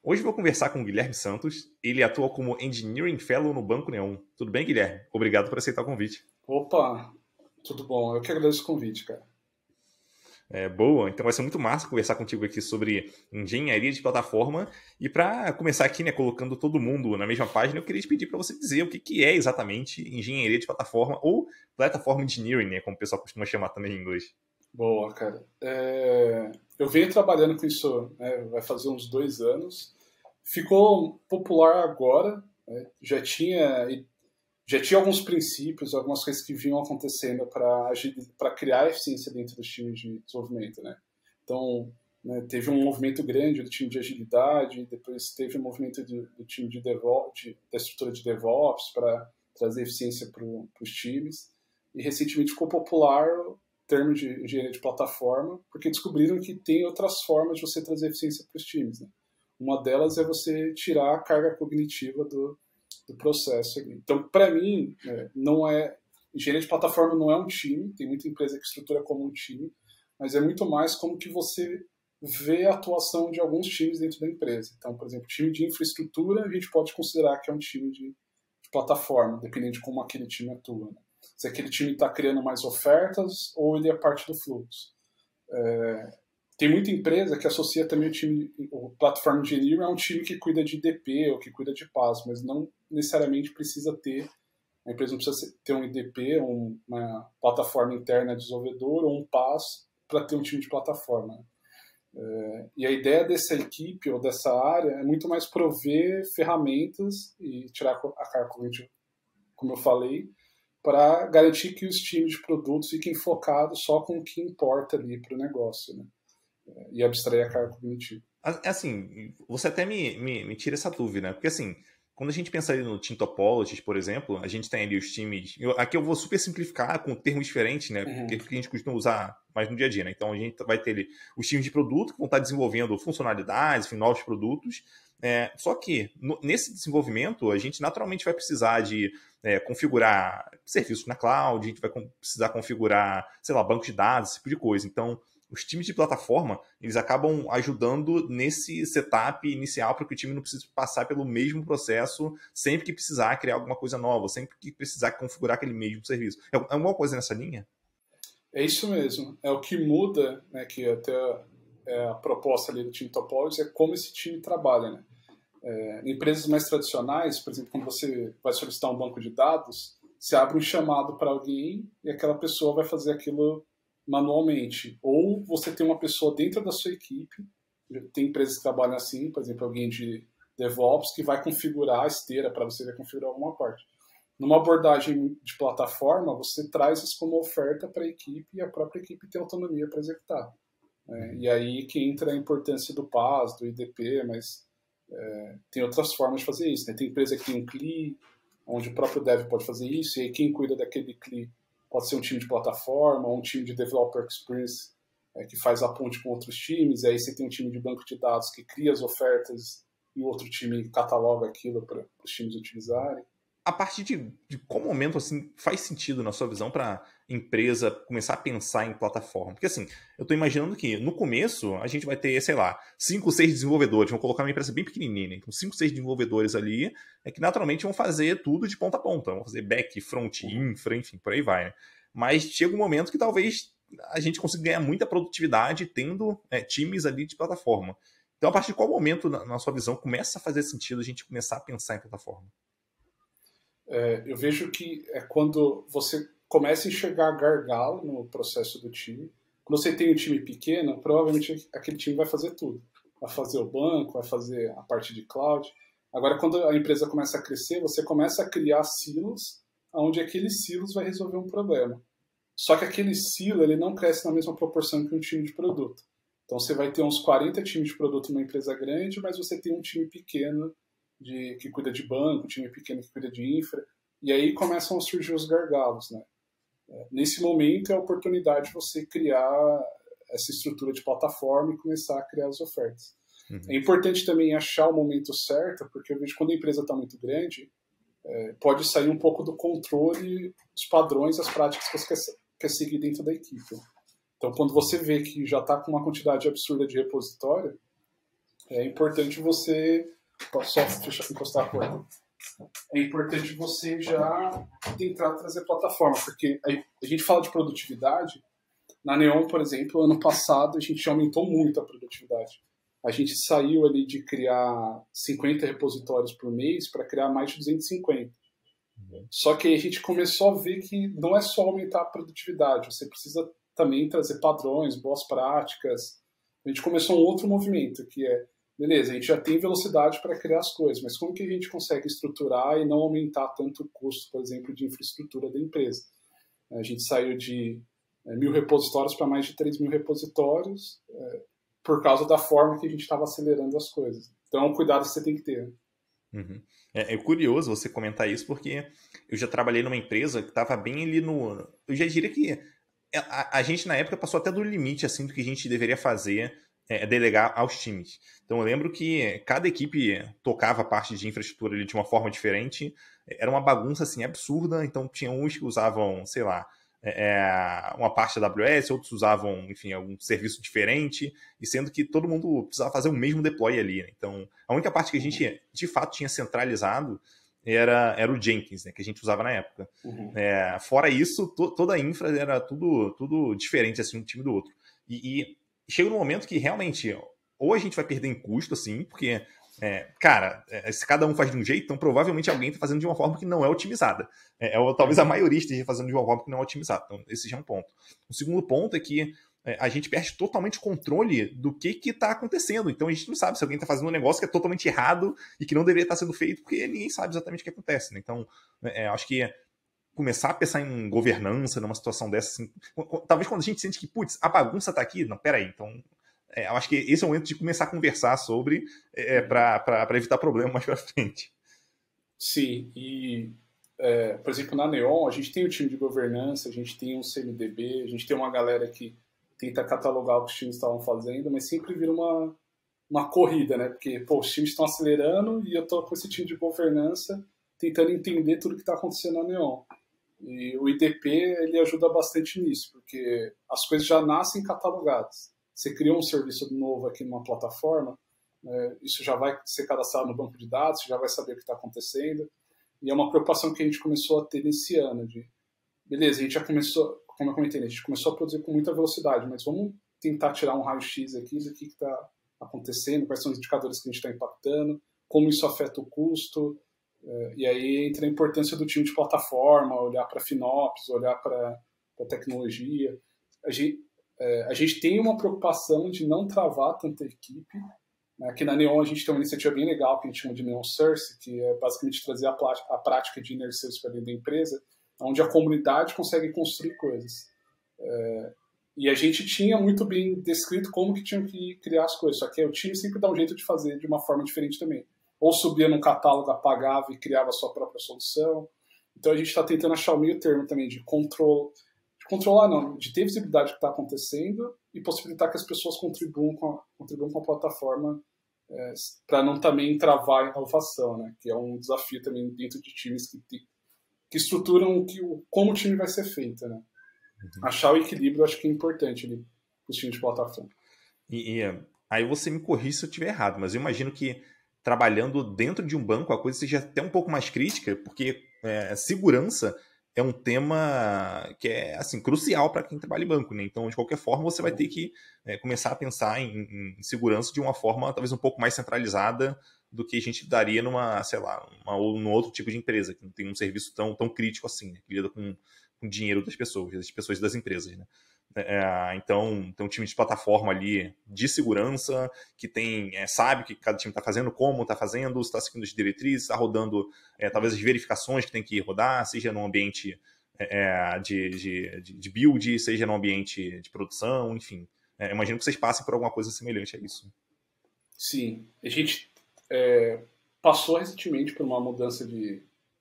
Hoje vou conversar com o Guilherme Santos. Ele atua como Engineering Fellow no Banco Neon. Tudo bem, Guilherme? Obrigado por aceitar o convite. Opa, tudo bom? Eu que agradeço o convite, cara. Boa, então vai ser muito massa conversar contigo aqui sobre engenharia de plataforma. E para começar aqui, né, colocando todo mundo na mesma página, eu queria te pedir para você dizer o que é exatamente engenharia de plataforma ou Platform Engineering, né, como o pessoal costuma chamar também em inglês. Boa, cara. Eu venho trabalhando com isso, né, vai fazer uns 2 anos. Ficou popular agora, né? Já tinha alguns princípios, algumas coisas que vinham acontecendo para criar eficiência dentro dos times de desenvolvimento, né? Então, né, teve um movimento grande do time de agilidade, depois teve um movimento do time de DevOps, da estrutura de DevOps para trazer eficiência para os times. E recentemente ficou popular o termo de engenharia de plataforma, porque descobriram que tem outras formas de você trazer eficiência para os times, né? Uma delas é você tirar a carga cognitiva do processo. Então, para mim, não é engenharia de plataforma não é um time, tem muita empresa que estrutura como um time, mas é muito mais como que você vê a atuação de alguns times dentro da empresa. Então, por exemplo, time de infraestrutura, a gente pode considerar que é um time de plataforma, dependendo de como aquele time atua, né? Se aquele time está criando mais ofertas ou ele é parte do fluxo. Tem muita empresa que associa também o Platform Engineer é um time que cuida de IDP ou que cuida de PaaS, mas não necessariamente precisa ter, a empresa não precisa ter um IDP, uma plataforma interna de desenvolvedor ou um PaaS para ter um time de plataforma. E a ideia dessa equipe ou dessa área é muito mais prover ferramentas e tirar a carga cognitiva, como eu falei, para garantir que os times de produtos fiquem focados só com o que importa ali para o negócio, né? E abstrair a carga cognitiva. Assim, você até me tira essa dúvida, né? Porque assim, quando a gente pensa ali no Team Topologies, por exemplo, a gente tem ali os times. Aqui eu vou super simplificar com termos diferentes, né? Porque a gente costuma usar mais no dia a dia, né? Então a gente vai ter ali os times de produto que vão estar desenvolvendo funcionalidades, enfim, novos produtos. Só que nesse desenvolvimento a gente naturalmente vai precisar de configurar serviços na cloud, a gente vai precisar configurar, sei lá, banco de dados, esse tipo de coisa. Então, os times de plataforma, eles acabam ajudando nesse setup inicial para que o time não precise passar pelo mesmo processo sempre que precisar criar alguma coisa nova, sempre que precisar configurar aquele mesmo serviço. É alguma coisa nessa linha? É isso mesmo. É o que muda, né, que até a proposta ali do time Topologies é como esse time trabalha, né? Em empresas mais tradicionais, por exemplo, quando você vai solicitar um banco de dados, você abre um chamado para alguém e aquela pessoa vai fazer aquilo manualmente. Ou você tem uma pessoa dentro da sua equipe, tem empresas que trabalham assim, por exemplo, alguém de DevOps que vai configurar a esteira para você configurar alguma parte. Numa abordagem de plataforma, você traz isso como oferta para a equipe e a própria equipe tem autonomia para executar. E aí que entra a importância do PaaS, do IDP, mas tem outras formas de fazer isso, né? Tem empresa que tem um CLI, onde o próprio dev pode fazer isso, e aí quem cuida daquele CLI pode ser um time de plataforma, ou um time de developer experience que faz a ponte com outros times, e aí você tem um time de banco de dados que cria as ofertas e o outro time cataloga aquilo para os times utilizarem. A partir de qual momento assim faz sentido na sua visão para empresa começar a pensar em plataforma? Porque assim, eu estou imaginando que no começo a gente vai ter, sei lá, 5 ou 6 desenvolvedores, vamos colocar uma empresa bem pequenininha, então 5 ou 6 desenvolvedores ali que naturalmente vão fazer tudo de ponta a ponta, vão fazer back, front, infra, enfim, por aí vai, né? Mas chega um momento que talvez a gente consiga ganhar muita produtividade tendo times ali de plataforma. Então, a partir de qual momento, na sua visão, começa a fazer sentido a gente começar a pensar em plataforma? Eu vejo que é quando você começa a enxergar gargalo no processo do time. Quando você tem um time pequeno, provavelmente aquele time vai fazer tudo. Vai fazer o banco, vai fazer a parte de cloud. Agora, quando a empresa começa a crescer, você começa a criar silos, onde aqueles silos vai resolver um problema. Só que aquele silo ele não cresce na mesma proporção que um time de produto. Então você vai ter uns 40 times de produto numa empresa grande, mas você tem um time pequeno que cuida de banco, um time pequeno que cuida de infra, e aí começam a surgir os gargalos, né? Nesse momento é a oportunidade de você criar essa estrutura de plataforma e começar a criar as ofertas. É importante também achar o momento certo, porque eu vejo que quando a empresa está muito grande, pode sair um pouco do controle dos padrões, as práticas que você quer seguir dentro da equipe. Então, quando você vê que já está com uma quantidade absurda de repositório, é importante você... Posso só encostar a porta? É importante você já tentar trazer plataforma, porque a gente fala de produtividade. Na Neon, por exemplo, ano passado a gente aumentou muito a produtividade. A gente saiu ali de criar 50 repositórios por mês para criar mais de 250. Só que aí a gente começou a ver que não é só aumentar a produtividade, você precisa também trazer padrões, boas práticas. A gente começou um outro movimento, que é, beleza, a gente já tem velocidade para criar as coisas, mas como que a gente consegue estruturar e não aumentar tanto o custo, por exemplo, de infraestrutura da empresa? A gente saiu de 1.000 repositórios para mais de 3.000 repositórios por causa da forma que a gente estava acelerando as coisas. Então é um cuidado que você tem que ter. Uhum. É curioso você comentar isso, porque eu já trabalhei numa empresa que estava bem ali no... Eu já diria que a gente, na época, passou até do limite assim, do que a gente deveria fazer, delegar aos times. Então eu lembro que cada equipe tocava a parte de infraestrutura ali de uma forma diferente. Era uma bagunça assim, absurda. Então tinha uns que usavam, sei lá, uma parte da AWS, outros usavam, enfim, algum serviço diferente, e sendo que todo mundo precisava fazer o mesmo deploy ali, né? Então, a única parte que a gente, de fato, tinha centralizado era o Jenkins, né, que a gente usava na época. Uhum. Fora isso, toda a infra era tudo diferente, assim, um time do outro. E chega um momento que, realmente, ou a gente vai perder em custo, assim, porque... cara, se cada um faz de um jeito, então provavelmente alguém está fazendo de uma forma que não é otimizada. Talvez a maioria esteja fazendo de uma forma que não é otimizada. Então, esse já é um ponto. O segundo ponto é que a gente perde totalmente o controle do que está acontecendo. Então, a gente não sabe se alguém está fazendo um negócio que é totalmente errado e que não deveria estar sendo feito, porque ninguém sabe exatamente o que acontece. Né? Então, acho que começar a pensar em governança numa situação dessa, assim, talvez quando a gente sente que, putz, a bagunça está aqui, não, peraí, então... eu acho que esse é o momento de começar a conversar sobre para evitar problemas mais para frente. Sim, e por exemplo, na Neon a gente tem o time de governança, a gente tem um CMDB, a gente tem uma galera que tenta catalogar o que os times estavam fazendo, mas sempre vira uma corrida, né? Porque, pô, os times estão acelerando e eu tô com esse time de governança tentando entender tudo que está acontecendo na Neon. E o IDP, ele ajuda bastante nisso, porque as coisas já nascem catalogadas. Você criou um serviço novo aqui numa plataforma, isso já vai ser cadastrado no banco de dados, você já vai saber o que está acontecendo. E é uma preocupação que a gente começou a ter nesse ano. Beleza, a gente já começou, como eu comentei, a gente começou a produzir com muita velocidade, mas vamos tentar tirar um raio-x aqui do que está acontecendo, quais são os indicadores que a gente está impactando, como isso afeta o custo. E aí entra a importância do time de plataforma, olhar para FinOps, olhar para a tecnologia. A gente tem uma preocupação de não travar tanta equipe. Aqui na Neon a gente tem uma iniciativa bem legal que a gente chama de Neon Source, que é basicamente trazer a prática de Inner Service para dentro da empresa, onde a comunidade consegue construir coisas. E a gente tinha muito bem descrito como que tinha que criar as coisas, só que o time sempre dá um jeito de fazer de uma forma diferente também. Ou subia num catálogo, apagava e criava a sua própria solução. Então a gente está tentando achar o meio termo também de controlar não, de ter visibilidade do que está acontecendo e possibilitar que as pessoas contribuam com a plataforma para não também travar a inovação, né? Que é um desafio também dentro de times que estruturam como o time vai ser feito, né? Uhum. Achar o equilíbrio eu acho que é importante ali para os times de plataforma. E aí você me corrige se eu estiver errado, mas eu imagino que trabalhando dentro de um banco a coisa seja até um pouco mais crítica, porque segurança é um tema que é assim, crucial para quem trabalha em banco, né? Então, de qualquer forma, você vai ter que começar a pensar em segurança de uma forma talvez um pouco mais centralizada do que a gente daria numa, sei lá, ou num outro tipo de empresa, que não tem um serviço tão crítico assim, né? Que lida com o dinheiro das pessoas das empresas, né? Então, tem um time de plataforma ali de segurança que sabe o que cada time está fazendo, como está fazendo, está seguindo as diretrizes, está rodando talvez as verificações que tem que rodar, seja no ambiente de build, seja no ambiente de produção, enfim. Imagino que vocês passem por alguma coisa semelhante a isso. Sim, a gente passou recentemente por uma mudança de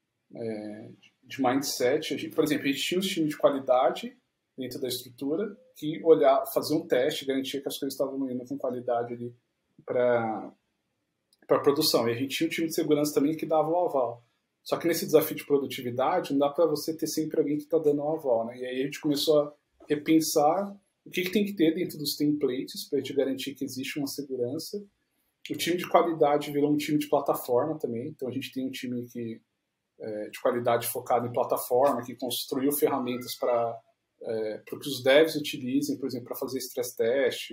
mindset. Por exemplo, a gente tinha um time de qualidade dentro da estrutura, que fazer um teste, garantir que as coisas estavam indo com qualidade ali para a produção. E a gente tinha um time de segurança também que dava o aval. Só que nesse desafio de produtividade, não dá para você ter sempre alguém que está dando o aval, né? E aí a gente começou a repensar o que tem que ter dentro dos templates para a gente garantir que existe uma segurança. O time de qualidade virou um time de plataforma também. Então a gente tem um time de qualidade focado em plataforma, que construiu ferramentas para que os devs utilizem, por exemplo, para fazer stress test.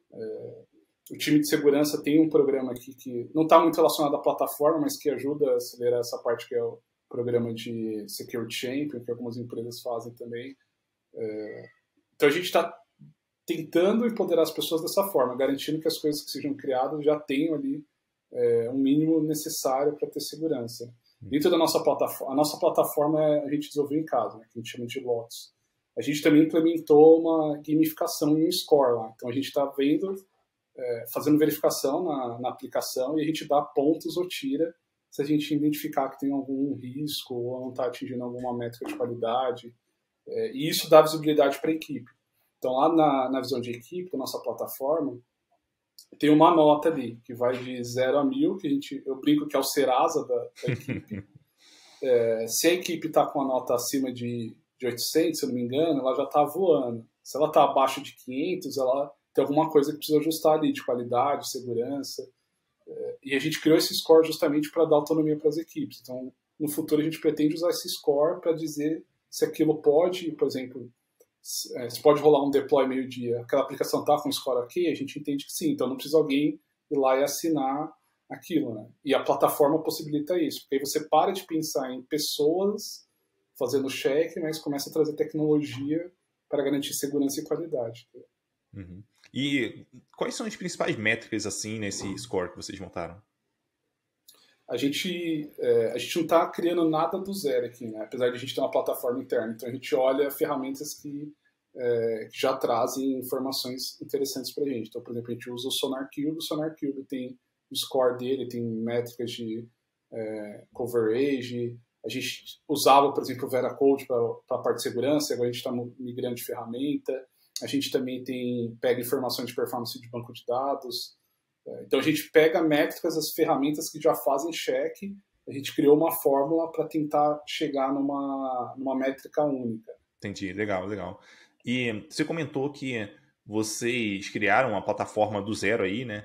O time de segurança tem um programa aqui que não está muito relacionado à plataforma, mas que ajuda a acelerar essa parte, que é o programa de Security Champion, que algumas empresas fazem também. Então a gente está tentando empoderar as pessoas dessa forma, garantindo que as coisas que sejam criadas já tenham ali um mínimo necessário para ter segurança. Dentro da nossa plataforma, a nossa plataforma a gente desenvolveu em casa, né, que a gente chama de Lotus. A gente também implementou uma gamificação e um score lá. Então a gente está fazendo verificação na aplicação, e a gente dá pontos ou tira se a gente identificar que tem algum risco ou não está atingindo alguma métrica de qualidade. E isso dá visibilidade para a equipe. Então, lá na visão de equipe, da nossa plataforma, tem uma nota ali, que vai de 0 a 1000, que eu brinco que é o Serasa da equipe. Se a equipe está com a nota acima de 800, se eu não me engano, ela já está voando. Se ela está abaixo de 500, ela tem alguma coisa que precisa ajustar ali, de qualidade, segurança. E a gente criou esse score justamente para dar autonomia para as equipes. Então, no futuro, a gente pretende usar esse score para dizer se aquilo pode, por exemplo, se pode rolar um deploy meio-dia, aquela aplicação está com score ok, a gente entende que sim, então não precisa alguém ir lá e assinar aquilo, né? E a plataforma possibilita isso, porque aí você para de pensar em pessoas fazendo check, mas começa a trazer tecnologia para garantir segurança e qualidade. Uhum. E quais são as principais métricas assim nesse score que vocês montaram? A gente não está criando nada do zero aqui, né? Apesar de a gente ter uma plataforma interna. Então a gente olha ferramentas que já trazem informações interessantes para a gente. Então, por exemplo, a gente usa o SonarQube. O SonarQube tem o score dele, tem métricas de coverage. A gente usava, por exemplo, o VeraCode para a parte de segurança, agora a gente está migrando de ferramenta. A gente também pega informações de performance de banco de dados. Então a gente pega métricas, as ferramentas que já fazem check, a gente criou uma fórmula para tentar chegar numa métrica única. Entendi, legal, legal. E você comentou que vocês criaram uma plataforma do zero aí, né?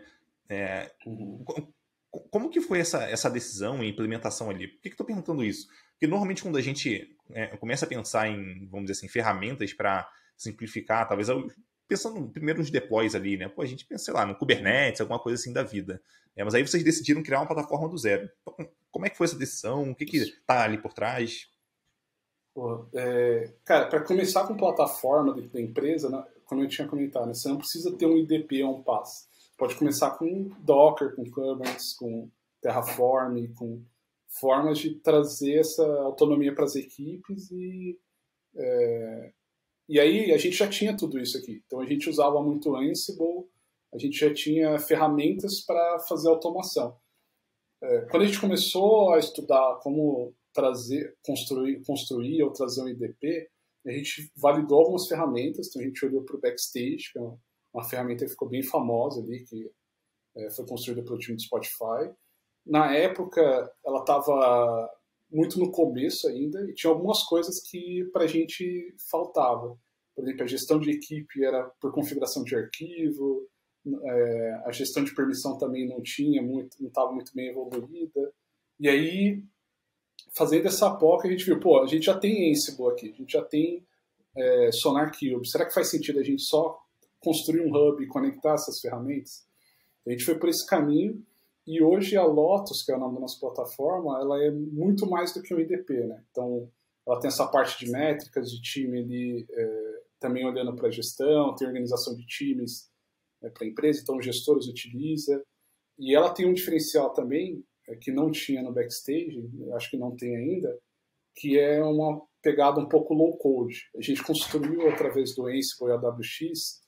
Como que foi essa decisão e implementação ali? Por que eu estou perguntando isso? Porque normalmente quando a gente começa a pensar em, vamos dizer assim, ferramentas para simplificar, talvez pensando primeiro nos deploys ali, né? Pô, a gente pensa, sei lá, no Kubernetes, alguma coisa assim da vida. Mas aí vocês decidiram criar uma plataforma do zero. Então, como é que foi essa decisão? O que está ali por trás? Cara, para começar com plataforma dentro da empresa, né, como eu tinha comentado, né, você não precisa ter um IDP ou um PaaS. Pode começar com Docker, com Kubernetes, com Terraform, com formas de trazer essa autonomia para as equipes e aí a gente já tinha tudo isso aqui. Então a gente usava muito Ansible, a gente já tinha ferramentas para fazer automação. Quando a gente começou a estudar como construir ou trazer um IDP, a gente validou algumas ferramentas. Então a gente olhou para o Backstage, que é uma ferramenta que ficou bem famosa ali, que foi construída pelo time do Spotify. Na época, ela estava muito no começo ainda, e tinha algumas coisas que para a gente faltava. Por exemplo, a gestão de equipe era por configuração de arquivo, a gestão de permissão também não estava muito bem evoluída. E aí, fazendo essa POC, a gente viu, a gente já tem Ansible aqui, a gente já tem SonarQube. Será que faz sentido a gente só construir um hub e conectar essas ferramentas? A gente foi por esse caminho. E hoje a Lotus, que é o nome da nossa plataforma, ela é muito mais do que um IDP, né? Então, ela tem essa parte de métricas de time ali, também olhando para a gestão, tem organização de times para a empresa, então os gestores utiliza. E ela tem um diferencial também, que não tinha no Backstage, acho que não tem ainda, que é uma pegada um pouco low code. A gente construiu, através do Ansible e AWX,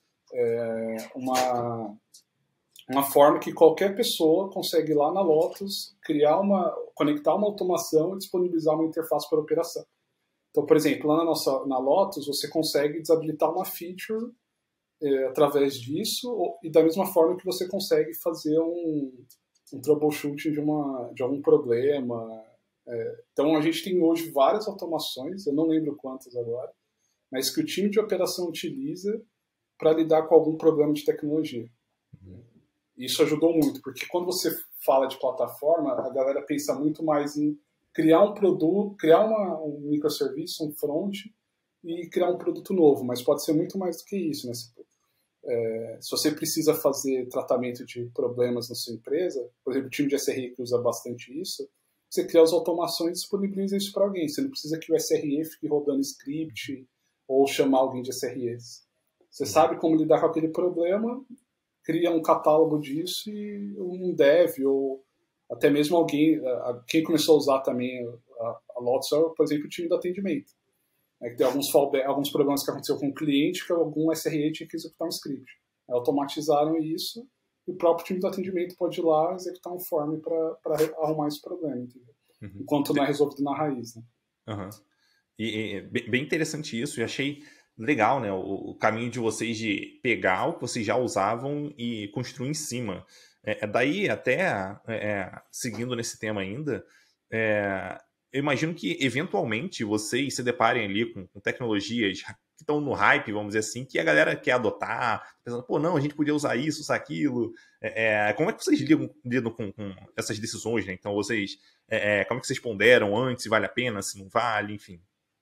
uma forma que qualquer pessoa consegue ir lá na Lotus conectar uma automação e disponibilizar uma interface para operação. Então, por exemplo, lá na Lotus você consegue desabilitar uma feature através disso, e da mesma forma que você consegue fazer um troubleshooting de algum problema. Então a gente tem hoje várias automações, eu não lembro quantas agora, mas que o time de operação utiliza para lidar com algum problema de tecnologia. Isso ajudou muito, porque quando você fala de plataforma, a galera pensa muito mais em criar um produto, criar um microserviço, um front, e criar um produto novo, mas pode ser muito mais do que isso, né? Se você precisa fazer tratamento de problemas na sua empresa, por exemplo, o time de SRE que usa bastante isso, você cria as automações e disponibiliza isso para alguém. Você não precisa que o SRE fique rodando script ou chamar alguém de SREs. Você sabe como lidar com aquele problema, cria um catálogo disso e um dev ou até mesmo alguém, quem começou a usar também a Lotus, por exemplo, o time do atendimento. Que tem alguns problemas que aconteceu com o cliente que algum SRE tinha que executar um script. Automatizaram isso e o próprio time do atendimento pode ir lá executar um form para arrumar esse problema, entendeu? Enquanto não é resolvido na raiz. Né? Uhum. E bem interessante isso, eu achei legal, né, o caminho de vocês de pegar o que vocês já usavam e construir em cima. Daí, até seguindo nesse tema ainda, eu imagino que, eventualmente, vocês se deparem ali com tecnologias que estão no hype, vamos dizer assim, que a galera quer adotar, pensando, pô, não, a gente podia usar isso, usar aquilo. Como é que vocês lidam com essas decisões, né? Então, vocês, como é que vocês ponderam antes, se vale a pena, se não vale, enfim.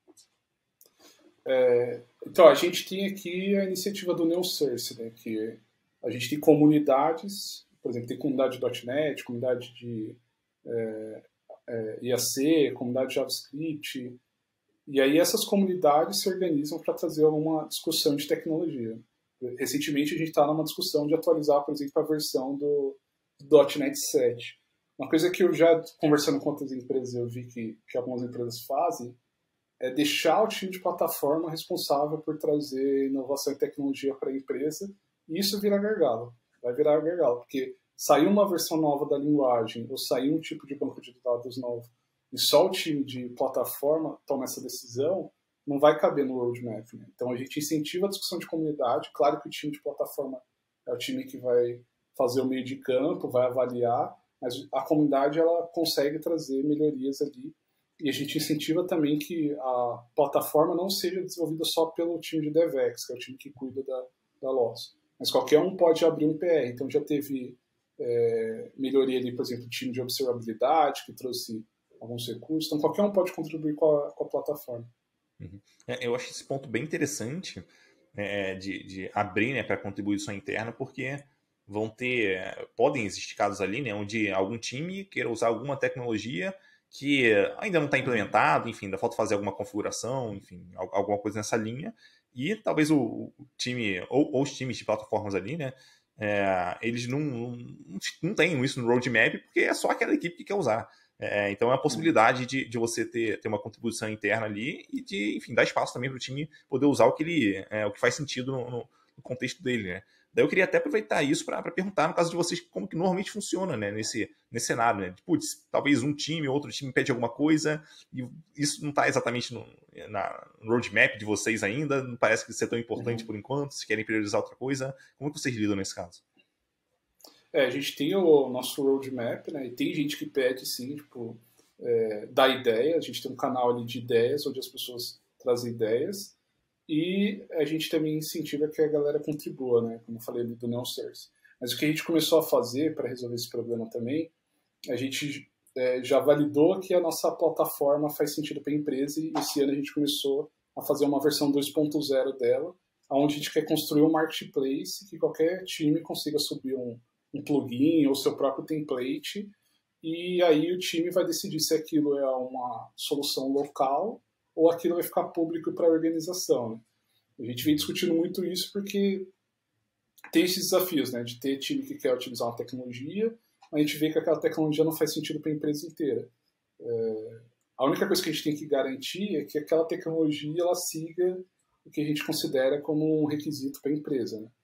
Então, a gente tem aqui a iniciativa do NeoSource, né, que a gente tem comunidades, por exemplo, tem comunidade de .NET, comunidade de IAC, comunidade de JavaScript, e aí essas comunidades se organizam para trazer alguma discussão de tecnologia. Recentemente a gente está numa discussão de atualizar, por exemplo, a versão do .NET 7. Uma coisa que eu já, conversando com outras empresas, eu vi que algumas empresas fazem, é deixar o time de plataforma responsável por trazer inovação e tecnologia para a empresa, e isso vira gargalo. Vai virar gargalo, porque saiu uma versão nova da linguagem, ou saiu um tipo de banco de dados novo, e só o time de plataforma toma essa decisão, não vai caber no roadmap. Né? Então a gente incentiva a discussão de comunidade, claro que o time de plataforma é o time que vai fazer o meio de campo, vai avaliar, mas a comunidade ela consegue trazer melhorias ali. E a gente incentiva também que a plataforma não seja desenvolvida só pelo time de DevEx, que é o time que cuida da Lotus. Mas qualquer um pode abrir um PR. Então já teve melhoria ali, por exemplo, o time de observabilidade, que trouxe alguns recursos. Então qualquer um pode contribuir com a plataforma. Uhum. Eu acho esse ponto bem interessante de abrir, né, para contribuição interna, porque podem existir casos ali, né, onde algum time queira usar alguma tecnologia que ainda não está implementado, enfim, ainda falta fazer alguma configuração, enfim, alguma coisa nessa linha, e talvez o time, ou os times de plataformas ali, né, eles não têm isso no roadmap, porque é só aquela equipe que quer usar. Então é a possibilidade de você ter uma contribuição interna ali e de, enfim, dar espaço também para o time poder usar o que faz sentido no contexto dele, né? Daí eu queria até aproveitar isso para perguntar, no caso de vocês, como que normalmente funciona, né, nesse cenário, né? Putz, talvez um time ou outro time pede alguma coisa e isso não está exatamente no roadmap de vocês ainda, não parece que ser tão importante por enquanto, se querem priorizar outra coisa. Como que vocês lidam nesse caso? A gente tem o nosso roadmap, né? E tem gente que pede, sim, tipo, dar ideia. A gente tem um canal ali de ideias, onde as pessoas trazem ideias. E a gente também incentiva que a galera contribua, né? Como eu falei ali do NeoSource. Mas o que a gente começou a fazer para resolver esse problema também, a gente já validou que a nossa plataforma faz sentido para a empresa e esse ano a gente começou a fazer uma versão 2.0 dela, onde a gente quer construir um marketplace que qualquer time consiga subir um plugin ou seu próprio template, e aí o time vai decidir se aquilo é uma solução local ou aquilo vai ficar público para a organização. Né? A gente vem discutindo muito isso porque tem esses desafios, né, de ter time que quer utilizar uma tecnologia, mas a gente vê que aquela tecnologia não faz sentido para a empresa inteira. A única coisa que a gente tem que garantir é que aquela tecnologia ela siga o que a gente considera como um requisito para a empresa. Né?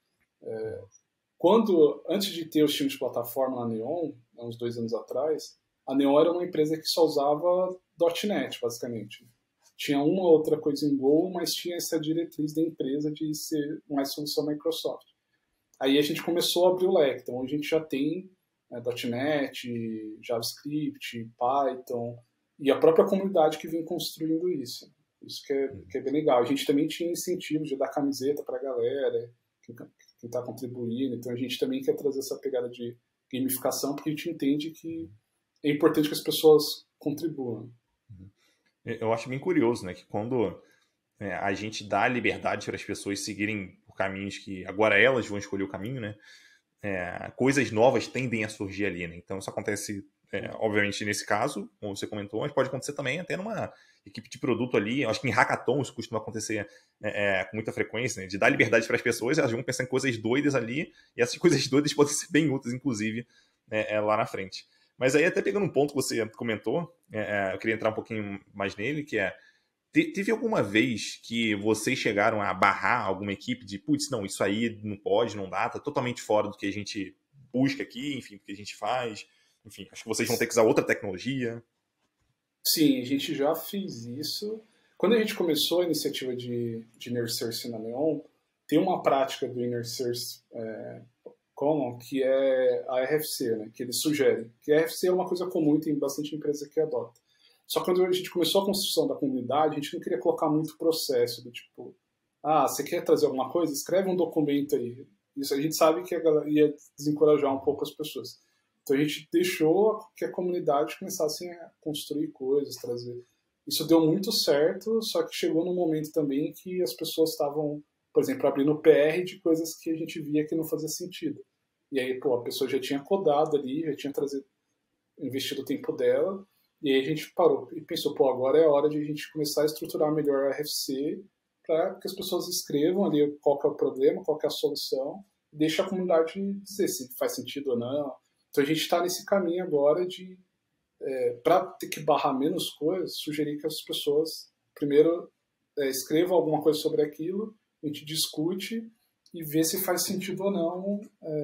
Antes de ter os times de plataforma na Neon, há uns 2 anos atrás, a Neon era uma empresa que só usava .NET, basicamente. Tinha uma outra coisa em Go, mas tinha essa diretriz da empresa de ser mais solução Microsoft. Aí a gente começou a abrir o leque. Então, a gente já tem .NET, JavaScript, Python, e a própria comunidade que vem construindo isso. Isso que é bem legal. A gente também tinha incentivos de dar camiseta para a galera, tá contribuindo. Então a gente também quer trazer essa pegada de gamificação, porque a gente entende que é importante que as pessoas contribuam. Eu acho bem curioso, né, que quando a gente dá liberdade para as pessoas seguirem por caminhos que agora elas vão escolher o caminho, né, coisas novas tendem a surgir ali, né? Então isso acontece, obviamente, nesse caso, como você comentou, mas pode acontecer também até numa equipe de produto ali. Eu acho que em hackathon isso costuma acontecer com muita frequência, né? De dar liberdade para as pessoas, elas vão pensar em coisas doidas ali, e essas coisas doidas podem ser bem úteis, inclusive, lá na frente. Mas aí, até pegando um ponto que você comentou, eu queria entrar um pouquinho mais nele, que teve alguma vez que vocês chegaram a barrar alguma equipe de, putz, não, isso aí não pode, não dá, tá totalmente fora do que a gente busca aqui, enfim, do que a gente faz, enfim, acho que vocês vão ter que usar outra tecnologia? Sim, a gente já fez isso. Quando a gente começou a iniciativa de Inner Source na Neon, tem uma prática do Inner Source Common, que é a RFC, né, que eles sugerem. Que a RFC é uma coisa comum e tem bastante empresa que adota. Só que quando a gente começou a construção da comunidade, a gente não queria colocar muito processo, do tipo, você quer trazer alguma coisa? Escreve um documento aí. Isso a gente sabe que a galera ia desencorajar um pouco as pessoas. Então a gente deixou que a comunidade começasse a construir coisas, trazer. Isso deu muito certo, só que chegou num momento também que as pessoas estavam, por exemplo, abrindo PR de coisas que a gente via que não fazia sentido. E aí, a pessoa já tinha codado ali, já tinha investido o tempo dela, e aí a gente parou e pensou, agora é a hora de a gente começar a estruturar melhor a RFC para que as pessoas escrevam ali qual que é o problema, qual que é a solução, e deixa a comunidade dizer se faz sentido ou não. Então a gente está nesse caminho agora de, para ter que barrar menos coisas, sugerir que as pessoas primeiro escrevam alguma coisa sobre aquilo, a gente discute e vê se faz sentido ou não,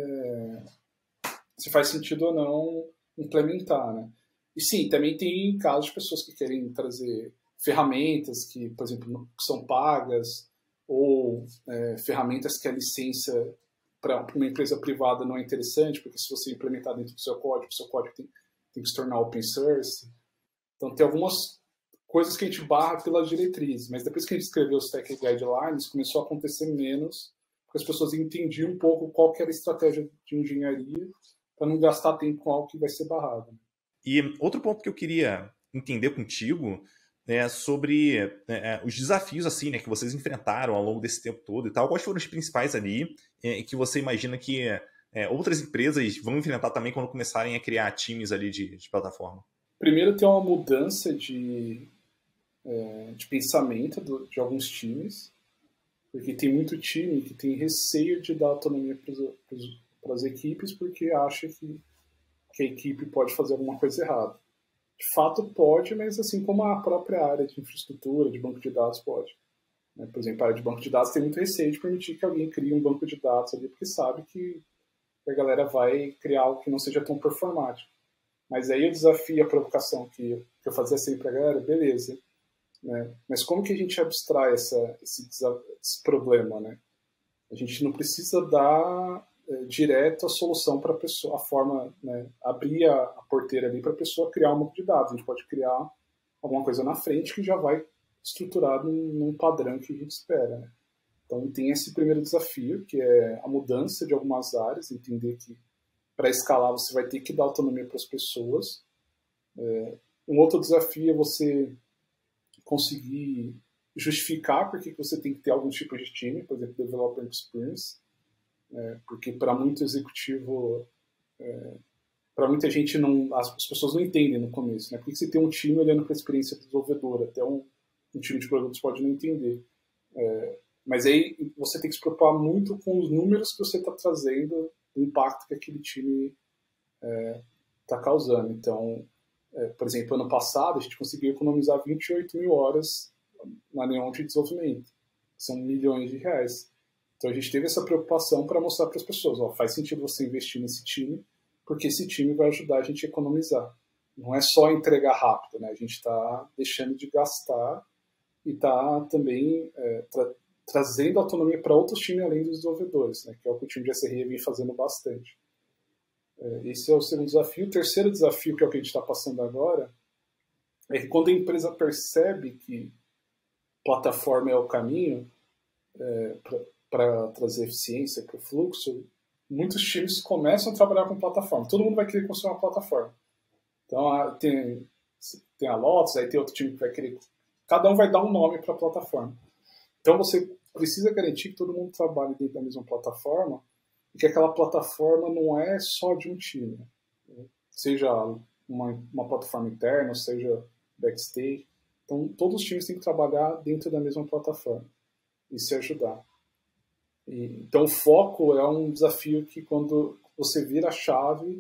implementar, né? E sim, também tem casos de pessoas que querem trazer ferramentas que, por exemplo, são pagas, ou ferramentas que a licença para uma empresa privada não é interessante, porque se você implementar dentro do seu código, o seu código tem que se tornar open source. Então tem algumas coisas que a gente barra pelas diretrizes, mas depois que a gente escreveu os Tech Guidelines, começou a acontecer menos, porque as pessoas entendiam um pouco qual que era a estratégia de engenharia para não gastar tempo com algo que vai ser barrado. E outro ponto que eu queria entender contigo é sobre os desafios assim, né, que vocês enfrentaram ao longo desse tempo todo e tal. Quais foram os principais ali que você imagina que outras empresas vão enfrentar também quando começarem a criar times ali de plataforma? Primeiro, tem uma mudança de pensamento de alguns times, porque tem muito time que tem receio de dar autonomia para as equipes porque acha que a equipe pode fazer alguma coisa errada. De fato pode, mas assim como a própria área de infraestrutura, de banco de dados pode. Por exemplo, a área de banco de dados tem muito receio de permitir que alguém crie um banco de dados ali, porque sabe que a galera vai criar algo que não seja tão performático. Mas aí o desafio, a provocação que eu fazia sempre para a galera, beleza, né? Mas como que a gente abstrai esse problema, né? A gente não precisa dar direto a solução para a pessoa, a forma, né, abrir a porteira ali para a pessoa criar um banco de dados. A gente pode criar alguma coisa na frente que já vai estruturado num padrão que a gente espera, né? Então tem esse primeiro desafio, que é a mudança de algumas áreas, entender que para escalar você vai ter que dar autonomia para as pessoas. Um outro desafio é você conseguir justificar por que você tem que ter algum tipo de time, por exemplo, Developer Experience, porque para muito executivo, para muita gente, as pessoas não entendem no começo, né? Por que você tem um time olhando para a experiência desenvolvedora? Até um time de produtos pode não entender. Mas aí você tem que se preocupar muito com os números que você está trazendo, o impacto que aquele time está causando. Então, por exemplo, ano passado a gente conseguiu economizar 28 mil horas na Neon de desenvolvimento. São milhões de reais. Então a gente teve essa preocupação para mostrar para as pessoas, faz sentido você investir nesse time, porque esse time vai ajudar a gente a economizar. Não é só entregar rápido, né? A gente está deixando de gastar e está também trazendo autonomia para outros times além dos desenvolvedores, né? Que é o que o time de SRE vem fazendo bastante. Esse é o segundo desafio. O terceiro desafio, que é o que a gente está passando agora, é que quando a empresa percebe que plataforma é o caminho para trazer eficiência para o fluxo, muitos times começam a trabalhar com plataforma. Todo mundo vai querer construir uma plataforma. Então, tem a Lotus, aí tem outro time que vai querer... Cada um vai dar um nome para a plataforma. Então, você precisa garantir que todo mundo trabalhe dentro da mesma plataforma e que aquela plataforma não é só de um time. Né? Seja uma plataforma interna, seja backstage. Então, todos os times têm que trabalhar dentro da mesma plataforma e se ajudar. Então, o foco é um desafio que, quando você vira a chave,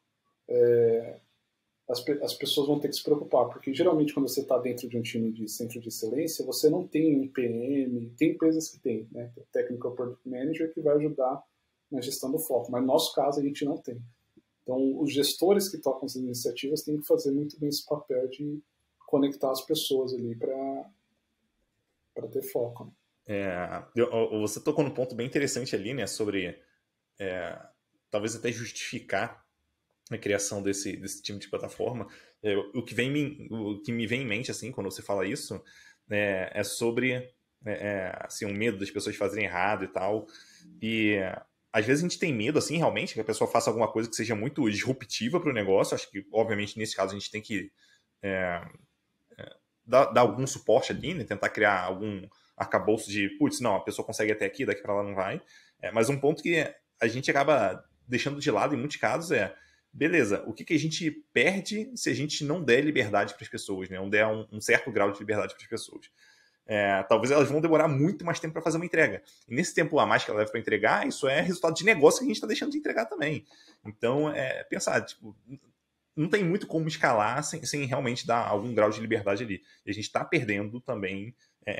as pessoas vão ter que se preocupar, porque geralmente quando você está dentro de um time de centro de excelência, você não tem um PM, tem empresas que tem, né? Tem o Technical Product Manager que vai ajudar na gestão do foco, mas no nosso caso a gente não tem. Então, os gestores que tocam as iniciativas têm que fazer muito bem esse papel de conectar as pessoas ali para ter foco. Você tocou num ponto bem interessante ali, né, sobre talvez até justificar a criação desse time de plataforma. O que me vem em mente, assim, quando você fala isso, é sobre assim, um medo das pessoas fazerem errado e tal. E às vezes a gente tem medo, assim, realmente, que a pessoa faça alguma coisa que seja muito disruptiva para o negócio. Acho que, obviamente, nesse caso, a gente tem que dar algum suporte ali, né? Tentar criar algum arcabouço de, putz, não, a pessoa consegue até aqui, daqui para lá não vai. Mas um ponto que a gente acaba deixando de lado em muitos casos beleza, o que a gente perde se a gente não der liberdade para as pessoas, né? Não der um certo grau de liberdade para as pessoas. Talvez elas vão demorar muito mais tempo para fazer uma entrega. E nesse tempo a mais que ela leva para entregar, isso é resultado de negócio que a gente está deixando de entregar também. Então, pensar, tipo, não tem muito como escalar sem realmente dar algum grau de liberdade ali. E a gente está perdendo também.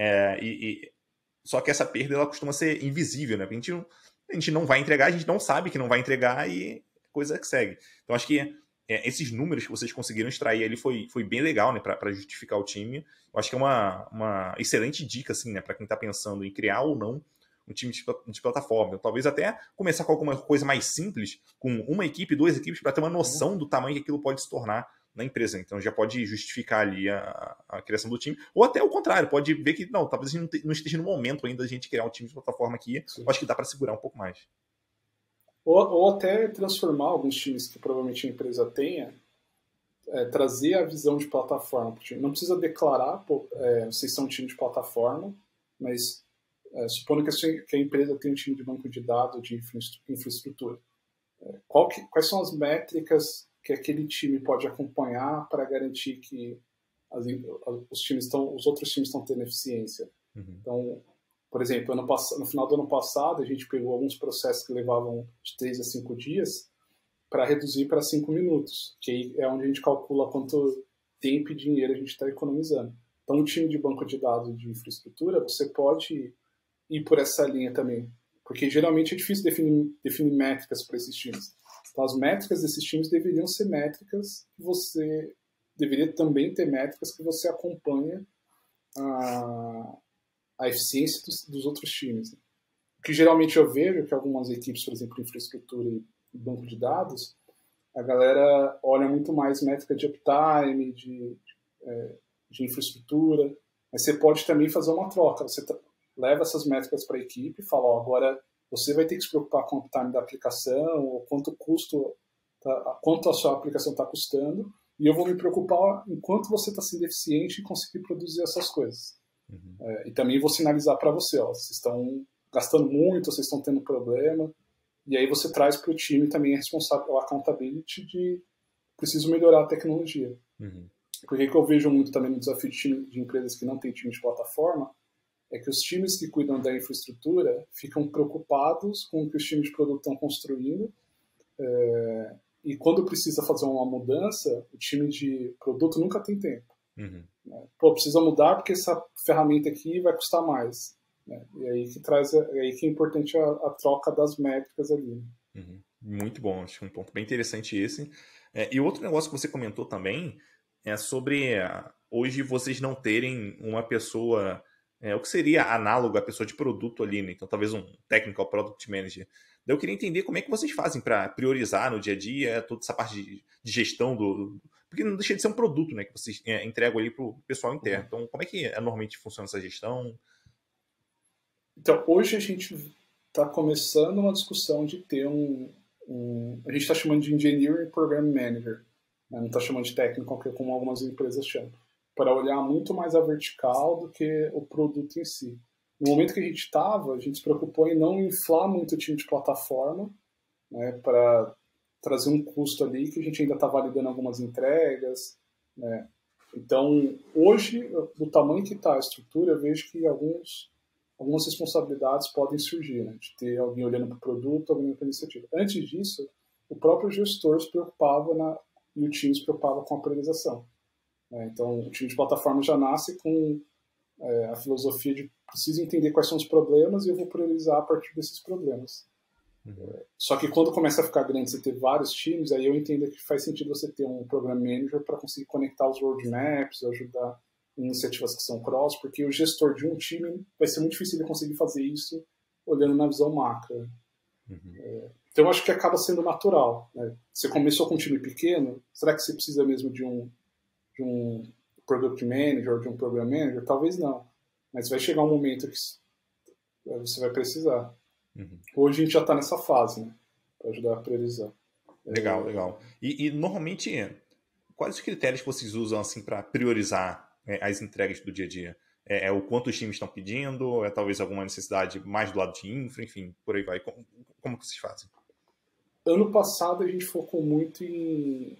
Só que essa perda ela costuma ser invisível, né? Porque a gente não vai entregar, a gente não sabe que não vai entregar e coisa que segue. Então, acho que esses números que vocês conseguiram extrair ali foi bem legal, né, para justificar o time. Eu acho que é uma excelente dica, assim, né, para quem está pensando em criar ou não um time de plataforma. Talvez até começar com alguma coisa mais simples, com uma equipe, duas equipes, para ter uma noção do tamanho que aquilo pode se tornar na empresa. Então já pode justificar ali a criação do time. Ou até o contrário, pode ver que não, talvez a gente não esteja no momento ainda da gente criar um time de plataforma aqui. Eu acho que dá para segurar um pouco mais. Ou até transformar alguns times que provavelmente a empresa tenha, trazer a visão de plataforma. Não precisa declarar, vocês são um time de plataforma, mas supondo que a empresa tem um time de banco de dados, de infraestrutura. Quais são as métricas que aquele time pode acompanhar para garantir que os outros times estão tendo eficiência? Uhum. Então, por exemplo, no final do ano passado, a gente pegou alguns processos que levavam de 3 a 5 dias para reduzir para 5 minutos, que aí é onde a gente calcula quanto tempo e dinheiro a gente está economizando. Então, um time de banco de dados de infraestrutura, você pode ir por essa linha também, porque geralmente é difícil definir métricas para esses times. Então, as métricas desses times deveriam ser métricas que você deveria também ter métricas que você acompanha a eficiência dos outros times. O que geralmente eu vejo é que algumas equipes, por exemplo, infraestrutura e banco de dados, a galera olha muito mais métrica de uptime, de infraestrutura, mas você pode também fazer uma troca. Você leva essas métricas para a equipe e fala, agora você vai ter que se preocupar com o uptime da aplicação, ou quanto a sua aplicação está custando, e eu vou me preocupar em quanto você está sendo eficiente e conseguir produzir essas coisas. Uhum. E também vou sinalizar para você, vocês estão gastando muito, vocês estão tendo problema, e aí você traz para o time também a responsável pela accountability de preciso melhorar a tecnologia. Uhum. Porque que eu vejo muito também no desafio de empresas que não têm time de plataforma, é que os times que cuidam da infraestrutura ficam preocupados com o que os times de produto estão construindo, e quando precisa fazer uma mudança, o time de produto nunca tem tempo. Uhum. Precisa mudar porque essa ferramenta aqui vai custar mais. E aí que é importante a troca das métricas ali. Uhum. Muito bom, acho que um ponto bem interessante esse. E outro negócio que você comentou também é sobre hoje vocês não terem uma pessoa, o que seria análogo à pessoa de produto ali, né? Então talvez um Technical Product Manager. Eu queria entender como é que vocês fazem para priorizar no dia a dia toda essa parte de gestão porque não deixa de ser um produto, né, que vocês entregam ali para o pessoal interno. Então como é que normalmente funciona essa gestão? Então hoje a gente está começando uma discussão de ter a gente está chamando de Engineering Program Manager, né? Não está chamando de técnico, como algumas empresas chamam, para olhar muito mais a vertical do que o produto em si. No momento que a gente estava, a gente se preocupou em não inflar muito o time de plataforma, né, para trazer um custo ali que a gente ainda está validando algumas entregas, né? Então, hoje, do tamanho que está a estrutura, eu vejo que algumas responsabilidades podem surgir, né? De ter alguém olhando para o produto, alguém olhando para a iniciativa. Antes disso, o próprio gestor se preocupava e o time se preocupava com a priorização, né? Então, o time de plataforma já nasce com a filosofia de preciso entender quais são os problemas e eu vou priorizar a partir desses problemas. Só que quando começa a ficar grande, você ter vários times, aí eu entendo que faz sentido você ter um program manager para conseguir conectar os roadmaps, ajudar em iniciativas que são cross, porque o gestor de um time vai ser muito difícil ele conseguir fazer isso olhando na visão macro. Então eu acho que acaba sendo natural, né? Você começou com um time pequeno, será que você precisa mesmo de um product manager, de um program manager? Talvez não, mas vai chegar um momento que você vai precisar. Hoje a gente já está nessa fase, né? Para ajudar a priorizar. Legal. E normalmente, quais os critérios que vocês usam assim para priorizar as entregas do dia a dia? É o quanto os times estão pedindo? É talvez alguma necessidade mais do lado de infra? Enfim, por aí vai. Como que vocês fazem? Ano passado a gente focou muito em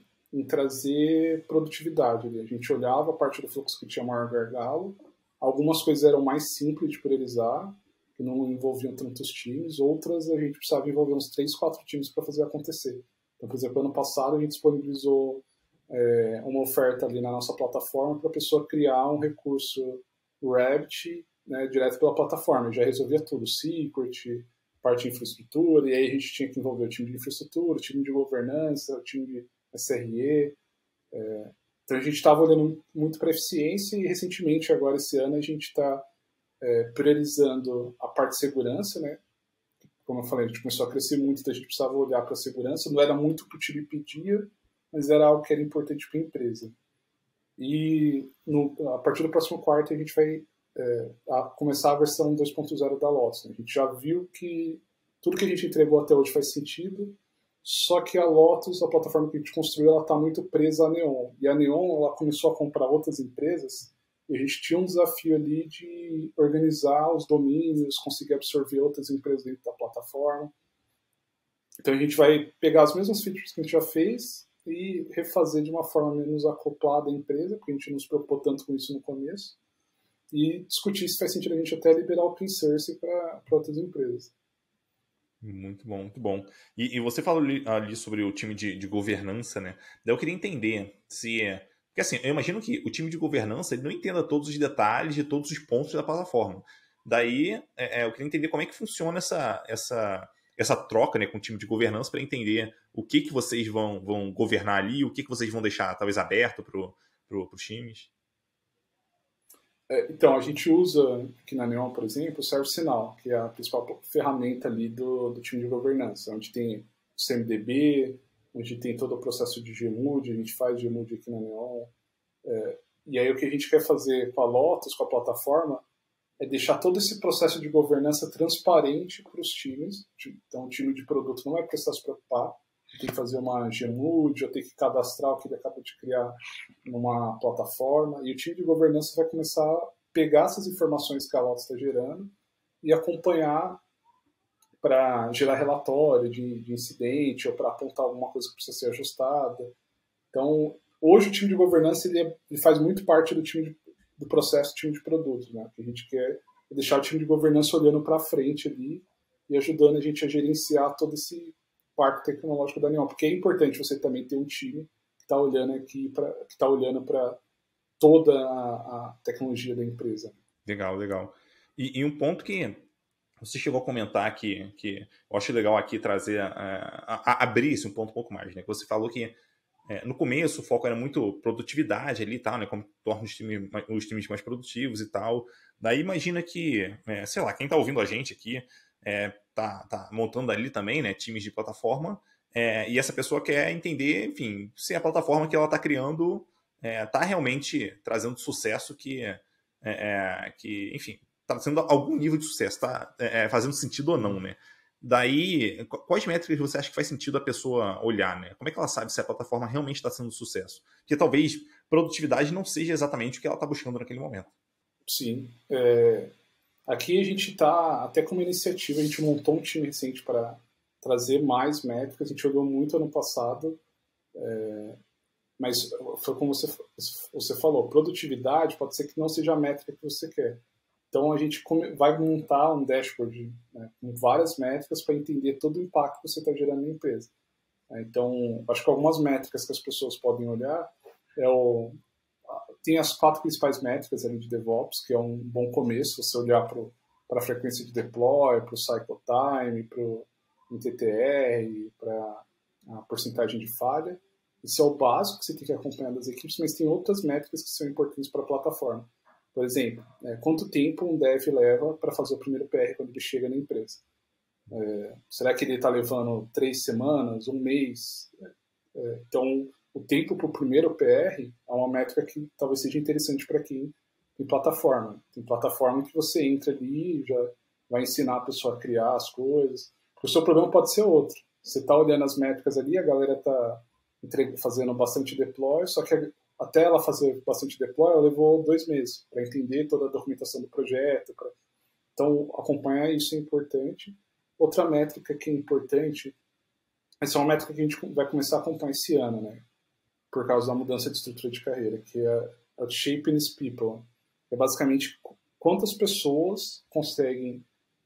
trazer produtividade. A gente olhava a parte do fluxo que tinha maior gargalo. Algumas coisas eram mais simples de priorizar, que não envolviam tantos times, outras a gente precisava envolver uns 3, 4 times para fazer acontecer. Então, por exemplo, ano passado a gente disponibilizou uma oferta ali na nossa plataforma para a pessoa criar um recurso Rabbit, né, direto pela plataforma. Já resolvia tudo, secret, parte de infraestrutura, e aí a gente tinha que envolver o time de infraestrutura, o time de governança, o time de SRE. Então a gente estava olhando muito para eficiência e recentemente, agora esse ano, a gente está priorizando a parte de segurança, né? Como eu falei, a gente começou a crescer muito, então a gente precisava olhar para a segurança. Não era muito o que o time pedia, mas era algo que era importante para a empresa. E a partir do próximo quarto a gente vai começar a versão 2.0 da Lotus, né? A gente já viu que tudo que a gente entregou até hoje faz sentido, só que a Lotus, a plataforma que a gente construiu, ela está muito presa à Neon. E a Neon ela começou a comprar outras empresas e a gente tinha um desafio ali de organizar os domínios, conseguir absorver outras empresas dentro da plataforma. Então a gente vai pegar as mesmas features que a gente já fez e refazer de uma forma menos acoplada à empresa, porque a gente não se preocupou tanto com isso no começo, e discutir se faz sentido a gente até liberar o open source para outras empresas. Muito bom, muito bom. E você falou ali sobre o time de governança, né? Daí eu queria entender se... Porque assim, eu imagino que o time de governança ele não entenda todos os detalhes de todos os pontos da plataforma. Daí eu queria entender como é que funciona essa troca, né, com o time de governança para entender o que vocês vão governar ali, o que vocês vão deixar talvez aberto para os times. Então, a gente usa aqui na Neon, por exemplo, o ServiceNow, que é a principal ferramenta ali do time de governança, onde tem o CMDB, onde tem todo o processo de Gmood, a gente faz Gmood aqui na Neon. E aí o que a gente quer fazer com a Lotus, com a plataforma, é deixar todo esse processo de governança transparente para os times. Então, o time de produto não vai precisar se preocupar, tem que fazer uma Gmood, ou tem que cadastrar o que ele acaba de criar numa plataforma, e o time de governança vai começar a pegar essas informações que a Lotus está gerando e acompanhar para gerar relatório de incidente ou para apontar alguma coisa que precisa ser ajustada. Então, hoje o time de governança ele faz muito parte do processo do time de produtos, né? O que a gente quer é deixar o time de governança olhando para frente ali e ajudando a gente a gerenciar todo esse parque tecnológico da Neon, porque é importante você também ter um time que está olhando para toda a tecnologia da empresa. Legal. E um ponto que você chegou a comentar que eu acho legal aqui trazer, abrir esse um ponto um pouco mais, né? Você falou que no começo o foco era muito produtividade ali e tal, né? Como torna os times mais produtivos e tal. Daí imagina que, sei lá, quem está ouvindo a gente aqui tá montando ali também, né? Times de plataforma, e essa pessoa quer entender, enfim, se a plataforma que ela está criando está realmente trazendo sucesso que, enfim, tá sendo algum nível de sucesso, tá fazendo sentido ou não, né? Daí, quais métricas você acha que faz sentido a pessoa olhar, né? Como é que ela sabe se a plataforma realmente está sendo sucesso? Porque talvez produtividade não seja exatamente o que ela está buscando naquele momento. Sim. Aqui a gente está, até como iniciativa, a gente montou um time recente para trazer mais métricas. A gente olhou muito ano passado, mas foi como você falou, produtividade pode ser que não seja a métrica que você quer. Então a gente vai montar um dashboard, né, com várias métricas para entender todo o impacto que você está gerando na empresa. Então, acho que algumas métricas que as pessoas podem olhar tem as 4 principais métricas ali de DevOps, que é um bom começo, você olhar para a frequência de deploy, para o cycle time, para o TTR, para a porcentagem de falha. Isso é o básico que você tem que acompanhar das equipes, mas tem outras métricas que são importantes para a plataforma. Por exemplo, quanto tempo um dev leva para fazer o primeiro PR quando ele chega na empresa? Será que ele está levando 3 semanas, um mês? Então, o tempo para o primeiro PR é uma métrica que talvez seja interessante para quem tem plataforma. Tem plataforma que você entra ali e já vai ensinar a pessoa a criar as coisas. Porque o seu problema pode ser outro. Você está olhando as métricas ali, a galera está fazendo bastante deploy, só que até ela fazer bastante deploy, ela levou 2 meses para entender toda a documentação do projeto. Então, acompanhar isso é importante. Outra métrica que é importante, essa é uma métrica que a gente vai começar a acompanhar esse ano, né? Por causa da mudança de estrutura de carreira, que é a Shaping People. É basicamente quantas pessoas conseguem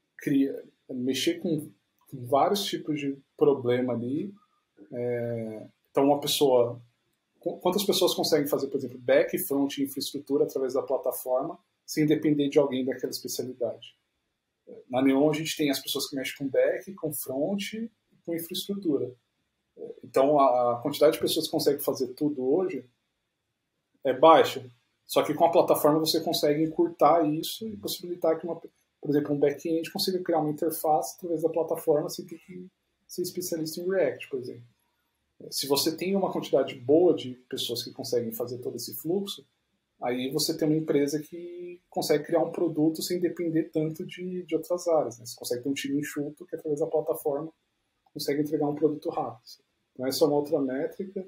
mexer com vários tipos de problema ali. Então, quantas pessoas conseguem fazer, por exemplo, back, front e infraestrutura através da plataforma, sem depender de alguém daquela especialidade. Na Neon, a gente tem as pessoas que mexem com back, com front e com infraestrutura. Então, a quantidade de pessoas que conseguem fazer tudo hoje é baixa. Só que com a plataforma você consegue encurtar isso e possibilitar que, por exemplo, um back-end consiga criar uma interface através da plataforma sem ter que ser especialista em React, por exemplo. Se você tem uma quantidade boa de pessoas que conseguem fazer todo esse fluxo, aí você tem uma empresa que consegue criar um produto sem depender tanto de outras áreas. Né? Você consegue ter um time enxuto que, através da plataforma, consegue entregar um produto rápido. Então, essa é uma outra métrica.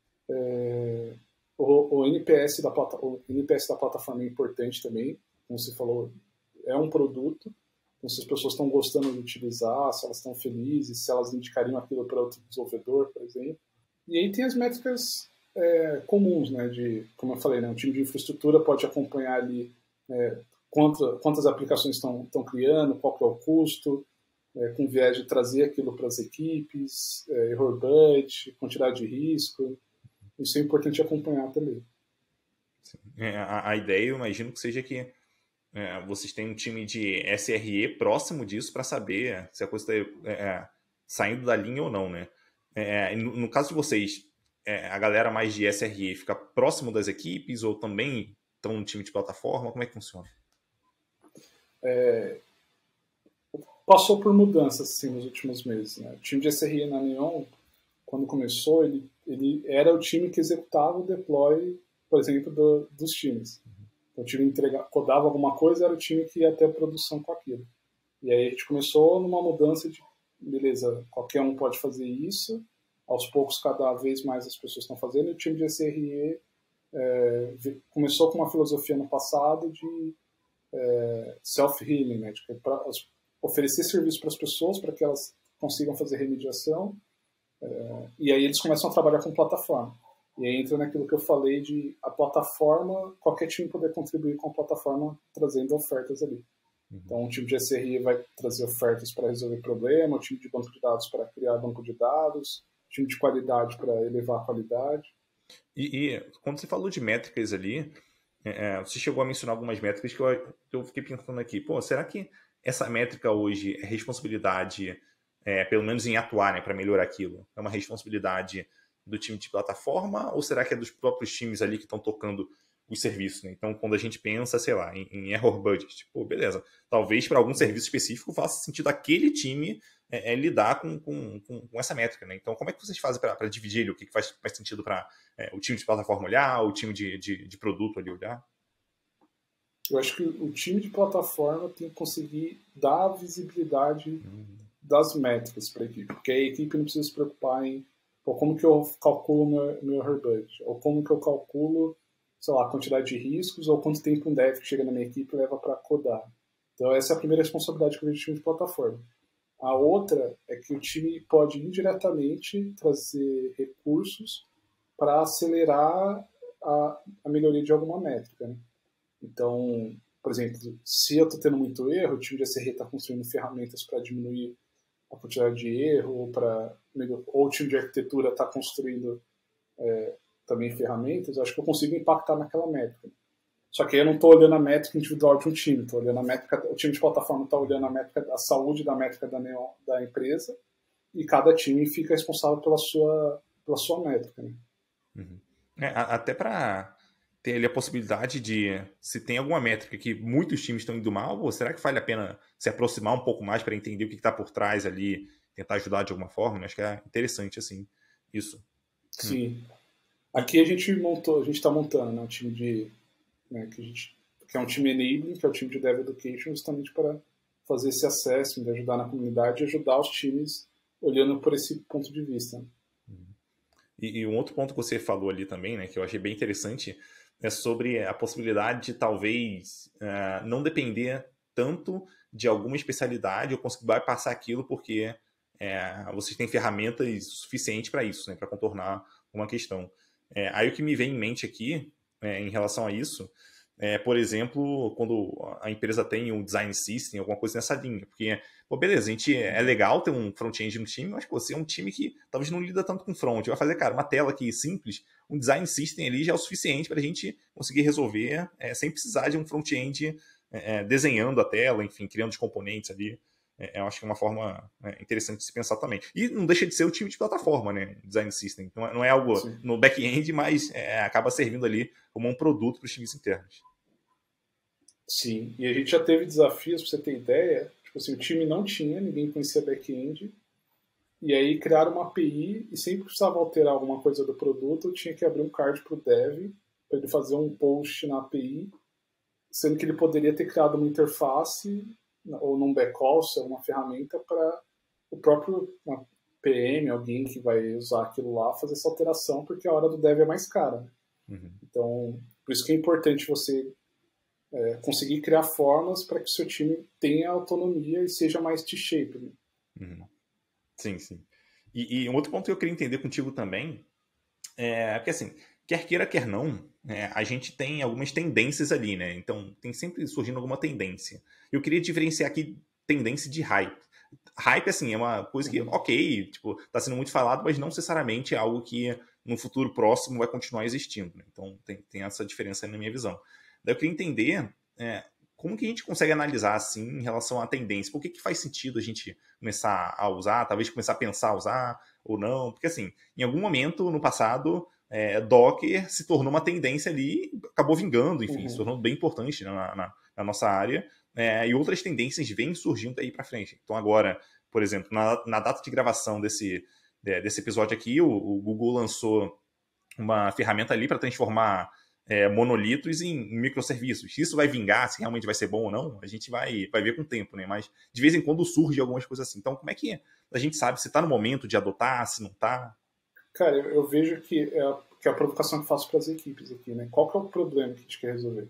O NPS da plataforma é importante também. Como você falou, é um produto. Então, se as pessoas estão gostando de utilizar, se elas estão felizes, se elas indicariam aquilo para outro desenvolvedor, por exemplo. E aí tem as métricas comuns, né? Como eu falei, né? Um time de infraestrutura pode acompanhar ali quantas aplicações estão criando, qual que é o custo, com viés de trazer aquilo para as equipes, error budget, quantidade de risco. Isso é importante acompanhar também. A ideia, eu imagino que seja que vocês têm um time de SRE próximo disso para saber se a coisa está saindo da linha ou não, né? No caso de vocês, a galera mais de SRE fica próximo das equipes ou também estão no time de plataforma? Como é que funciona? Passou por mudanças assim, nos últimos meses. Né? O time de SRE na Neon, quando começou, ele era o time que executava o deploy, por exemplo, dos times. Então, o time codava alguma coisa, era o time que ia até a produção com aquilo. E aí a gente começou numa mudança de, beleza, qualquer um pode fazer isso, aos poucos cada vez mais as pessoas estão fazendo, e o time de SRE começou com uma filosofia no passado de self-healing, né? De oferecer serviço para as pessoas para que elas consigam fazer remediação, e aí eles começam a trabalhar com plataforma. E aí entra naquilo que eu falei de a plataforma, qualquer time poder contribuir com a plataforma trazendo ofertas ali. Então, o time de SRE vai trazer ofertas para resolver problema, o time de banco de dados para criar banco de dados, o time de qualidade para elevar a qualidade. E quando você falou de métricas ali, você chegou a mencionar algumas métricas que eu fiquei pensando aqui. Pô, será que essa métrica hoje é responsabilidade, pelo menos em atuar, né, para melhorar aquilo? É uma responsabilidade do time de plataforma ou será que é dos próprios times ali que estão tocando os serviços, né? Então, quando a gente pensa, sei lá, em error budget, pô, beleza, talvez para algum serviço específico faça sentido aquele time lidar com essa métrica, né? Então, como é que vocês fazem para dividir ele? O que faz sentido para o time de plataforma olhar, o time de produto ali olhar? Eu acho que o time de plataforma tem que conseguir dar visibilidade das métricas para a equipe, porque a equipe não precisa se preocupar em como que eu calculo meu hard budget, ou como que eu calculo, sei lá, a quantidade de riscos, ou quanto tempo um dev que chega na minha equipe leva para codar. Então essa é a primeira responsabilidade que eu vejo do time de plataforma. A outra é que o time pode indiretamente trazer recursos para acelerar a melhoria de alguma métrica, né? Então, por exemplo, se eu estou tendo muito erro, o time de SRE está construindo ferramentas para diminuir a quantidade de erro, ou o time de arquitetura está construindo também ferramentas, acho que eu consigo impactar naquela métrica. Só que eu não estou olhando a métrica individual de um time, estou olhando a métrica, o time de plataforma está olhando a métrica, a saúde da métrica da empresa, e cada time fica responsável pela sua métrica. Né? Uhum. Até para ter ali a possibilidade de, se tem alguma métrica que muitos times estão indo mal, ou será que vale a pena se aproximar um pouco mais para entender o que está por trás ali, tentar ajudar de alguma forma? Acho que é interessante, assim, isso. Sim. Aqui a gente está montando, né, um time de... Né, que é um time enabling, que é o time de Dev Education, justamente para fazer esse acesso, de ajudar na comunidade e ajudar os times olhando por esse ponto de vista. Né? E um outro ponto que você falou ali também, né, que eu achei bem interessante, é sobre a possibilidade de talvez não depender tanto de alguma especialidade ou conseguir bypassar aquilo porque vocês têm ferramentas suficientes para isso, né, para contornar uma questão. Aí o que me vem em mente aqui, em relação a isso, por exemplo, quando a empresa tem um design system, alguma coisa nessa linha. Porque, pô, beleza, é legal ter um front-end no time, mas, pô, se é um time que talvez não lida tanto com front, vai fazer, cara, uma tela aqui simples, um design system ali já é o suficiente para a gente conseguir resolver sem precisar de um front-end desenhando a tela, enfim, criando os componentes ali. Eu acho que é uma forma interessante de se pensar também. E não deixa de ser o time de plataforma, né? Design system. Não é algo Sim. no back-end, mas acaba servindo ali como um produto para os times internos. Sim, e a gente já teve desafios, para você ter ideia, tipo assim, o time não tinha, ninguém conhecia back-end, e aí criaram uma API e sempre precisava alterar alguma coisa do produto, eu tinha que abrir um card para o dev, para ele fazer um post na API, sendo que ele poderia ter criado uma interface ou num back-office, uma ferramenta para o próprio PM, alguém que vai usar aquilo lá, fazer essa alteração, porque a hora do dev é mais cara. Né? Uhum. Então, por isso que é importante você conseguir criar formas para que o seu time tenha autonomia e seja mais T-shape. Né? Uhum. Sim, sim. E um outro ponto que eu queria entender contigo também é porque, assim, quer queira, quer não, a gente tem algumas tendências ali, né? Então, tem sempre surgindo alguma tendência. Eu queria diferenciar aqui tendência de hype. Hype, assim, é uma coisa que, ok, tipo, tá sendo muito falado, mas não necessariamente é algo que no futuro próximo vai continuar existindo. Né? Então, tem essa diferença aí na minha visão. Daí eu queria entender como que a gente consegue analisar, assim, em relação à tendência. Por que faz sentido a gente começar a usar, talvez começar a pensar a usar ou não? Porque, assim, em algum momento no passado, Docker se tornou uma tendência ali, acabou vingando, enfim, se tornou bem importante na nossa área, e outras tendências vêm surgindo daí para frente. Então agora, por exemplo, na data de gravação desse episódio aqui, o Google lançou uma ferramenta ali para transformar monolitos em microserviços. Se isso vai vingar, se realmente vai ser bom ou não, a gente vai ver com o tempo, né? Mas de vez em quando surge algumas coisas assim. Então, como é que a gente sabe se está no momento de adotar, se não está? Cara, eu vejo que é a provocação que faço para as equipes aqui, né? Qual que é o problema que a gente quer resolver?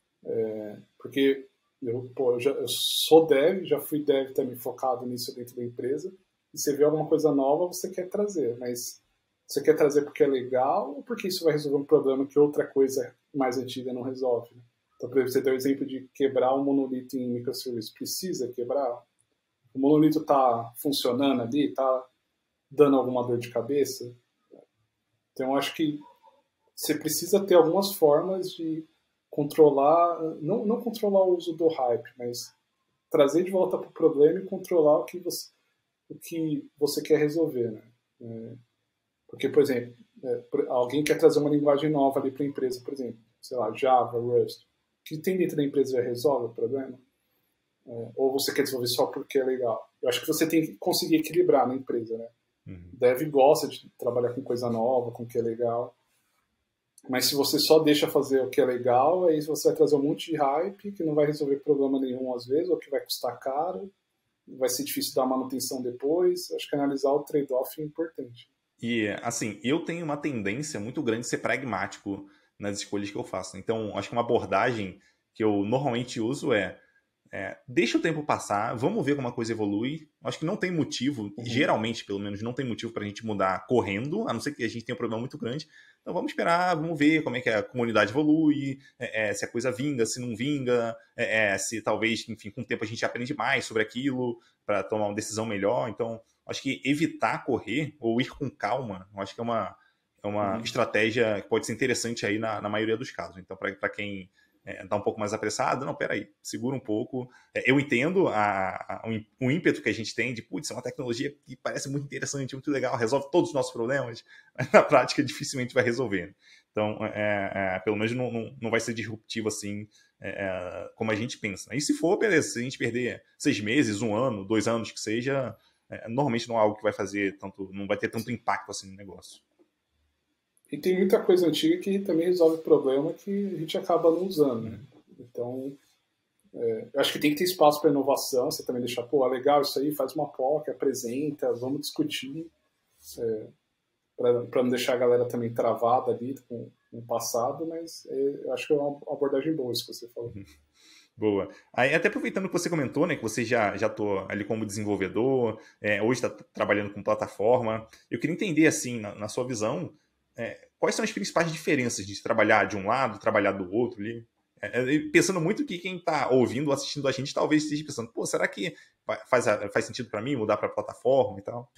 Porque eu sou dev, já fui dev também focado nisso dentro da empresa, e você vê alguma coisa nova, você quer trazer, mas você quer trazer porque é legal ou porque isso vai resolver um problema que outra coisa mais antiga não resolve? Né? Então, por exemplo, você deu o exemplo de quebrar um monolito em microserviços. Precisa quebrar? O monolito está funcionando ali? Está dando alguma dor de cabeça? Então, eu acho que você precisa ter algumas formas de controlar, não controlar o uso do hype, mas trazer de volta para o problema e controlar o que você quer resolver. Né? Porque, por exemplo, alguém quer trazer uma linguagem nova ali para a empresa, por exemplo, sei lá, Java, Rust. O que tem dentro da empresa já resolve o problema? Ou você quer desenvolver só porque é legal? Eu acho que você tem que conseguir equilibrar na empresa, né? Dev gosta de trabalhar com coisa nova, com o que é legal. Mas se você só deixa fazer o que é legal, aí você vai trazer um monte de hype que não vai resolver problema nenhum às vezes, ou que vai custar caro, vai ser difícil dar manutenção depois. Acho que analisar o trade-off é importante. E, assim, eu tenho uma tendência muito grande de ser pragmático nas escolhas que eu faço. Então, acho que uma abordagem que eu normalmente uso deixa o tempo passar, vamos ver como a coisa evolui. Acho que não tem motivo, geralmente, pelo menos, não tem motivo pra gente mudar correndo, a não ser que a gente tenha um problema muito grande. Então vamos esperar, vamos ver como é que a comunidade evolui, se a coisa vinga, se não vinga, se talvez, enfim, com o tempo a gente aprende mais sobre aquilo para tomar uma decisão melhor. Então, acho que evitar correr ou ir com calma, acho que é uma estratégia que pode ser interessante aí na maioria dos casos. Então, para quem tá um pouco mais apressado, não, peraí, segura um pouco. Eu entendo o ímpeto que a gente tem de, putz, é uma tecnologia que parece muito interessante, muito legal, resolve todos os nossos problemas, mas na prática dificilmente vai resolver. Então, pelo menos não vai ser disruptivo assim, como a gente pensa. E se for, beleza, se a gente perder 6 meses, 1 ano, 2 anos que seja, normalmente não é algo que vai fazer tanto, não vai ter tanto impacto assim no negócio. E tem muita coisa antiga que também resolve problema que a gente acaba não usando, né? Então, eu acho que tem que ter espaço para inovação, você também deixar, pô, legal isso aí, faz uma POC, apresenta, vamos discutir, para não deixar a galera também travada ali com o passado, mas eu acho que é uma abordagem boa isso que você falou. Boa. Aí, até aproveitando que você comentou, né, que você já atua ali como desenvolvedor, hoje está trabalhando com plataforma, eu queria entender, assim, na sua visão, quais são as principais diferenças de trabalhar de um lado, trabalhar do outro ali? Pensando muito que quem está ouvindo ou assistindo a gente talvez esteja pensando, pô, será que faz sentido para mim mudar para plataforma e tal?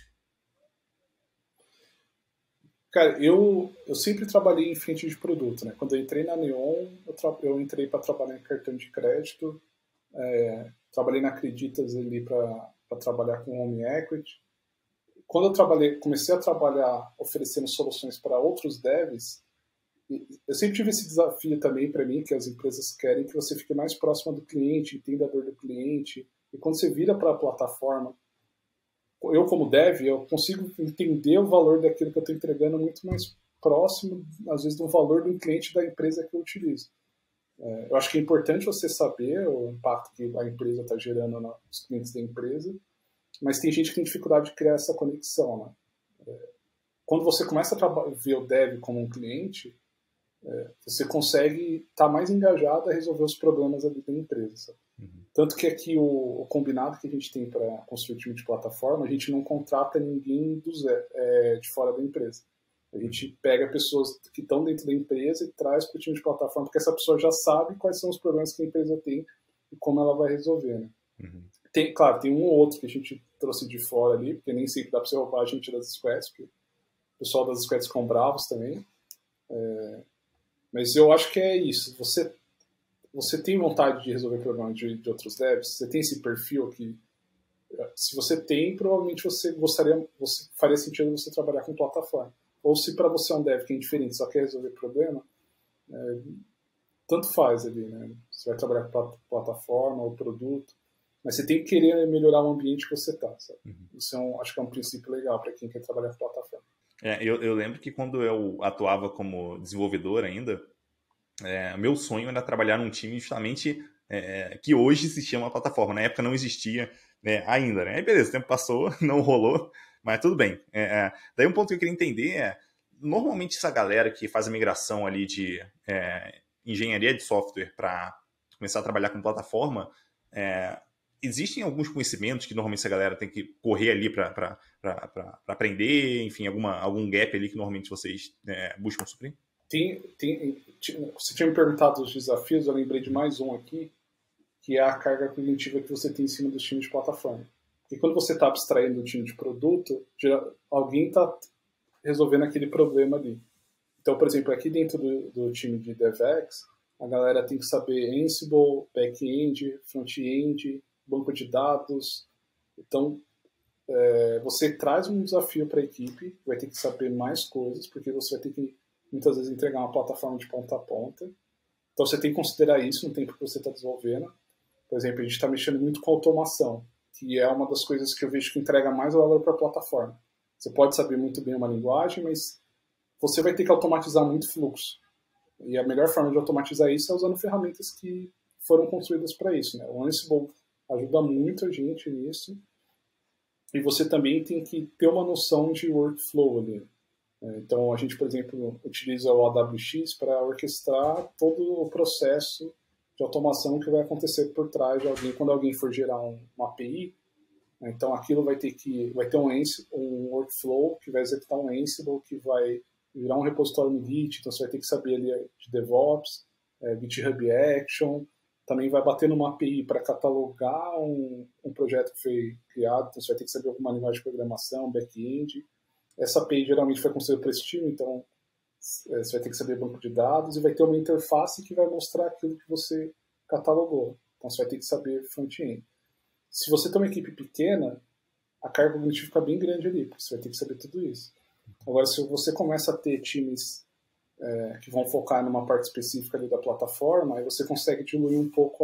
Cara, eu sempre trabalhei em frente de produto, né? Quando eu entrei na Neon, eu entrei para trabalhar em cartão de crédito, trabalhei na Acreditas ali para trabalhar com home equity. Quando eu comecei a trabalhar oferecendo soluções para outros devs, eu sempre tive esse desafio também para mim, que as empresas querem que você fique mais próximo do cliente, entenda a dor do cliente. E quando você vira para a plataforma, eu como dev, eu consigo entender o valor daquilo que eu estou entregando muito mais próximo, às vezes, do valor do cliente da empresa que eu utilizo. Eu acho que é importante você saber o impacto que a empresa está gerando nos clientes da empresa, mas tem gente que tem dificuldade de criar essa conexão, né? Quando você começa a ver o dev como um cliente, você consegue estar mais engajado a resolver os problemas ali da empresa. Sabe? Tanto que aqui o combinado que a gente tem para construir time de plataforma, a gente não contrata ninguém de fora da empresa. A gente pega pessoas que estão dentro da empresa e traz para o time de plataforma, porque essa pessoa já sabe quais são os problemas que a empresa tem e como ela vai resolver. Né? Claro, tem um ou outro que a gente trouxe de fora ali, porque nem sempre dá para você roubar a gente das squads, porque o pessoal das squads ficam bravos também. Mas eu acho que é isso. Você tem vontade de resolver problemas de outros devs? Você tem esse perfil que, se você tem, provavelmente você faria sentido você trabalhar com plataforma. Ou se para você é um dev que é indiferente, só quer resolver problema, tanto faz ali, né? Você vai trabalhar com plataforma ou produto, mas você tem que querer melhorar o ambiente que você está. Isso acho que é um princípio legal para quem quer trabalhar com plataforma. Eu lembro que quando eu atuava como desenvolvedor ainda, meu sonho era trabalhar num time justamente que hoje se chama plataforma. Na época não existia ainda, né? Aí beleza, o tempo passou, não rolou, mas tudo bem. Daí um ponto que eu queria entender normalmente essa galera que faz a migração ali de engenharia de software para começar a trabalhar com plataforma, existem alguns conhecimentos que normalmente essa galera tem que correr ali para aprender, enfim, algum gap ali que normalmente vocês buscam suprir? Você tinha me perguntado os desafios, eu lembrei de mais um aqui, que é a carga cognitiva que você tem em cima dos times de plataforma. Porque quando você está abstraindo do time de produto, alguém está resolvendo aquele problema ali. Então, por exemplo, aqui dentro do time de DevX, a galera tem que saber Ansible, back-end, front-end, banco de dados. Então, você traz um desafio para a equipe, vai ter que saber mais coisas, porque você vai ter que, muitas vezes, entregar uma plataforma de ponta a ponta. Então, você tem que considerar isso no tempo que você está desenvolvendo. Por exemplo, a gente está mexendo muito com automação, que é uma das coisas que eu vejo que entrega mais valor para a plataforma. Você pode saber muito bem uma linguagem, mas você vai ter que automatizar muito fluxo. E a melhor forma de automatizar isso é usando ferramentas que foram construídas para isso, né? O Ansible ajuda muito a gente nisso. E você também tem que ter uma noção de workflow ali. Então, a gente, por exemplo, utiliza o AWX para orquestrar todo o processo de automação que vai acontecer por trás de alguém quando alguém for gerar uma API. Então, aquilo vai ter um workflow que vai executar um Ansible, que vai virar um repositório no Git. Então, você vai ter que saber ali de DevOps, GitHub Action. Também vai bater numa API para catalogar um projeto que foi criado. Então, você vai ter que saber alguma linguagem de programação, back-end. Essa API geralmente foi construída para esse time, então você vai ter que saber banco de dados e vai ter uma interface que vai mostrar aquilo que você catalogou. Então você vai ter que saber front-end. Se você tem uma equipe pequena, a carga cognitiva fica bem grande ali, porque você vai ter que saber tudo isso. Agora, se você começa a ter times que vão focar numa parte específica ali da plataforma, aí você consegue diluir um pouco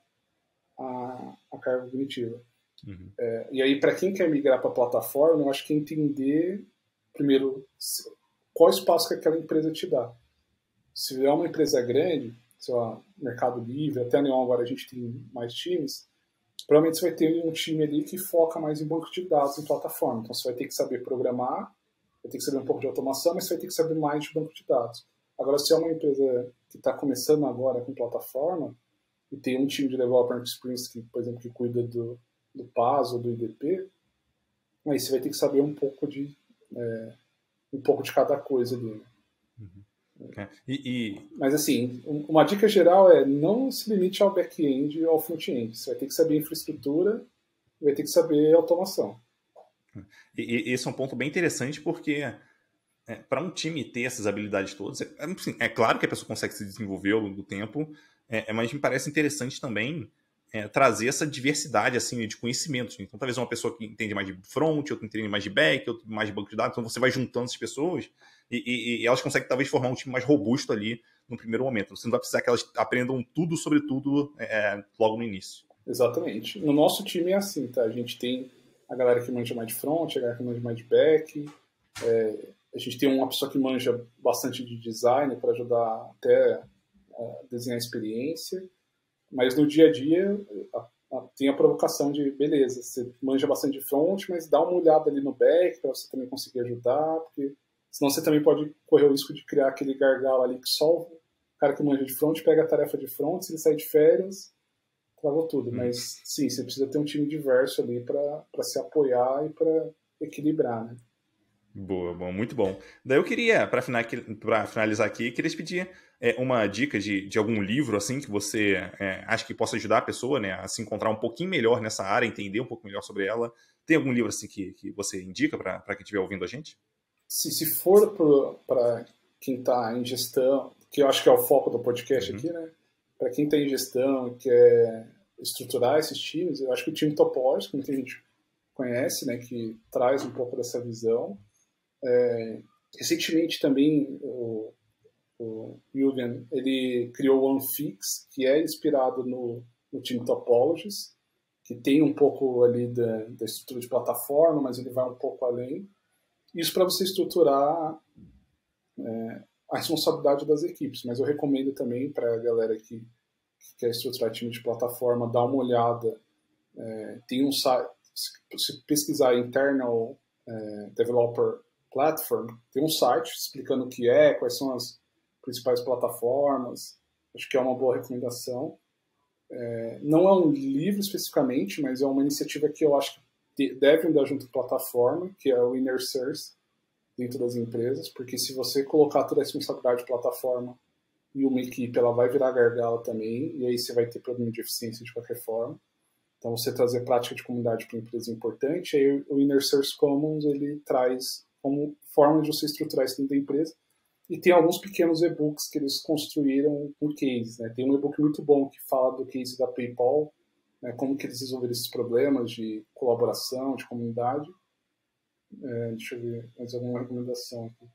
a carga cognitiva. Uhum. E aí, para quem quer migrar para a plataforma, eu acho que entender, primeiro, qual espaço que aquela empresa te dá. Se é uma empresa grande, sei lá, Mercado Livre, até a Neon agora a gente tem mais times, provavelmente você vai ter um time ali que foca mais em banco de dados em plataforma. Então você vai ter que saber programar, vai ter que saber um pouco de automação, mas você vai ter que saber mais de banco de dados. Agora, se é uma empresa que está começando agora com plataforma e tem um time de Developer Experience que, por exemplo, que cuida do PaaS ou do IDP, aí você vai ter que saber um pouco de cada coisa ali. Uhum. Mas assim, uma dica geral é não se limite ao back-end ou ao front-end. Você vai ter que saber infraestrutura e vai ter que saber automação. E esse é um ponto bem interessante porque para um time ter essas habilidades todas, assim, é claro que a pessoa consegue se desenvolver ao longo do tempo, mas me parece interessante também trazer essa diversidade assim, de conhecimentos. Então, talvez uma pessoa que entende mais de front, outra entende mais de back, outra mais de banco de dados. Então, você vai juntando essas pessoas e elas conseguem talvez formar um time mais robusto ali no primeiro momento. Você não vai precisar que elas aprendam tudo sobre tudo logo no início. Exatamente. No nosso time é assim, tá? A gente tem a galera que manja mais de front, a galera que manja mais de back. A gente tem uma pessoa que manja bastante de design para ajudar até a desenhar a experiência. Mas no dia a dia tem a provocação de, beleza, você manja bastante de front, mas dá uma olhada ali no back para você também conseguir ajudar, porque senão você também pode correr o risco de criar aquele gargalo ali que só o cara que manja de front pega a tarefa de front, se ele sai de férias, travou tudo. Mas sim, você precisa ter um time diverso ali para se apoiar e para equilibrar, né? Boa, bom, muito bom. Daí eu queria, para finalizar aqui, queria te pedir uma dica de algum livro assim que você acha que possa ajudar a pessoa, né, a se encontrar um pouquinho melhor nessa área, entender um pouco melhor sobre ela. Tem algum livro assim que você indica para quem estiver ouvindo a gente? Se for para quem está em gestão, que eu acho que é o foco do podcast aqui, né? Para quem está em gestão e quer estruturar esses times, eu acho que o time topológico, que muita gente conhece, né, que traz um pouco dessa visão. Recentemente também o Julian, ele criou o OneFix, que é inspirado no time Topologies, que tem um pouco ali da estrutura de plataforma, mas ele vai um pouco além. Isso para você estruturar a responsabilidade das equipes, mas eu recomendo também para a galera que quer estruturar time de plataforma, dar uma olhada. Tem um site, se pesquisar Internal Developer Platform, tem um site explicando o que quais são as principais plataformas. Acho que é uma boa recomendação. Não é um livro especificamente, mas é uma iniciativa que eu acho que deve andar junto com a plataforma, que é o Inner Source dentro das empresas, porque se você colocar toda a responsabilidade de plataforma e uma equipe, ela vai virar gargalo também, e aí você vai ter problema de eficiência de qualquer forma. Então, você trazer prática de comunidade para a empresa é importante. Aí o Inner Source Commons, ele traz como forma de você estruturar isso dentro da empresa. E tem alguns pequenos e-books que eles construíram com cases, né? Tem um e-book muito bom que fala do case da PayPal, né? Como que eles resolveram esses problemas de colaboração, de comunidade. Deixa eu ver mais alguma recomendação aqui.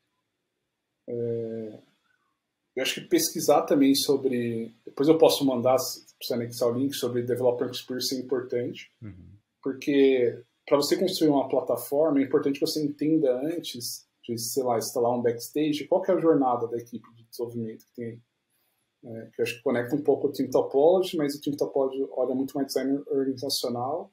Eu acho que pesquisar também sobre... Depois eu posso mandar, se precisar anexar o link, sobre Developer Experience é importante. Porque para você construir uma plataforma, é importante que você entenda antes de, sei lá, instalar um backstage, qual que é a jornada da equipe de desenvolvimento que tem. que eu acho que conecta um pouco o Team Topology, mas o Team Topology olha muito mais design organizacional.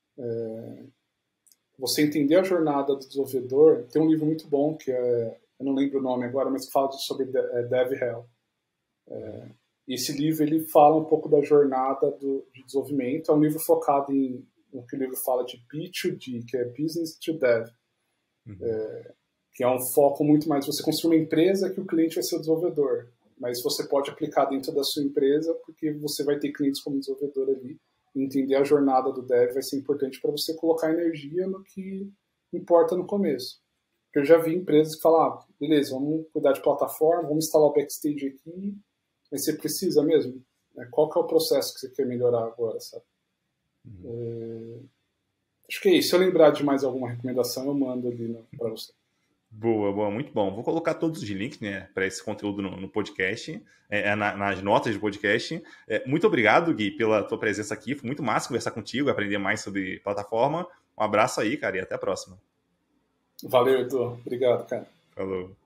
Você entender a jornada do desenvolvedor. Tem um livro muito bom, que eu não lembro o nome agora, mas que fala sobre Dev Hell. E esse livro ele fala um pouco da jornada de desenvolvimento. É um livro focado no que o livro fala de B2D, que é Business to Dev. Que é um foco muito mais, você construir uma empresa que o cliente vai ser o desenvolvedor. Mas você pode aplicar dentro da sua empresa, porque você vai ter clientes como desenvolvedor ali. E entender a jornada do dev vai ser importante para você colocar energia no que importa no começo. Porque eu já vi empresas que falam, beleza, vamos cuidar de plataforma, vamos instalar o backstage aqui, mas você precisa mesmo? Qual que é o processo que você quer melhorar agora, sabe? Acho que é isso. Se eu lembrar de mais alguma recomendação, eu mando ali para você. Boa, muito bom. Vou colocar todos os links, né, para esse conteúdo no podcast, nas notas do podcast. Muito obrigado, Gui, pela tua presença aqui. Foi muito massa conversar contigo, aprender mais sobre plataforma. Um abraço aí, cara, e até a próxima. Valeu, Edu. Obrigado, cara. Falou.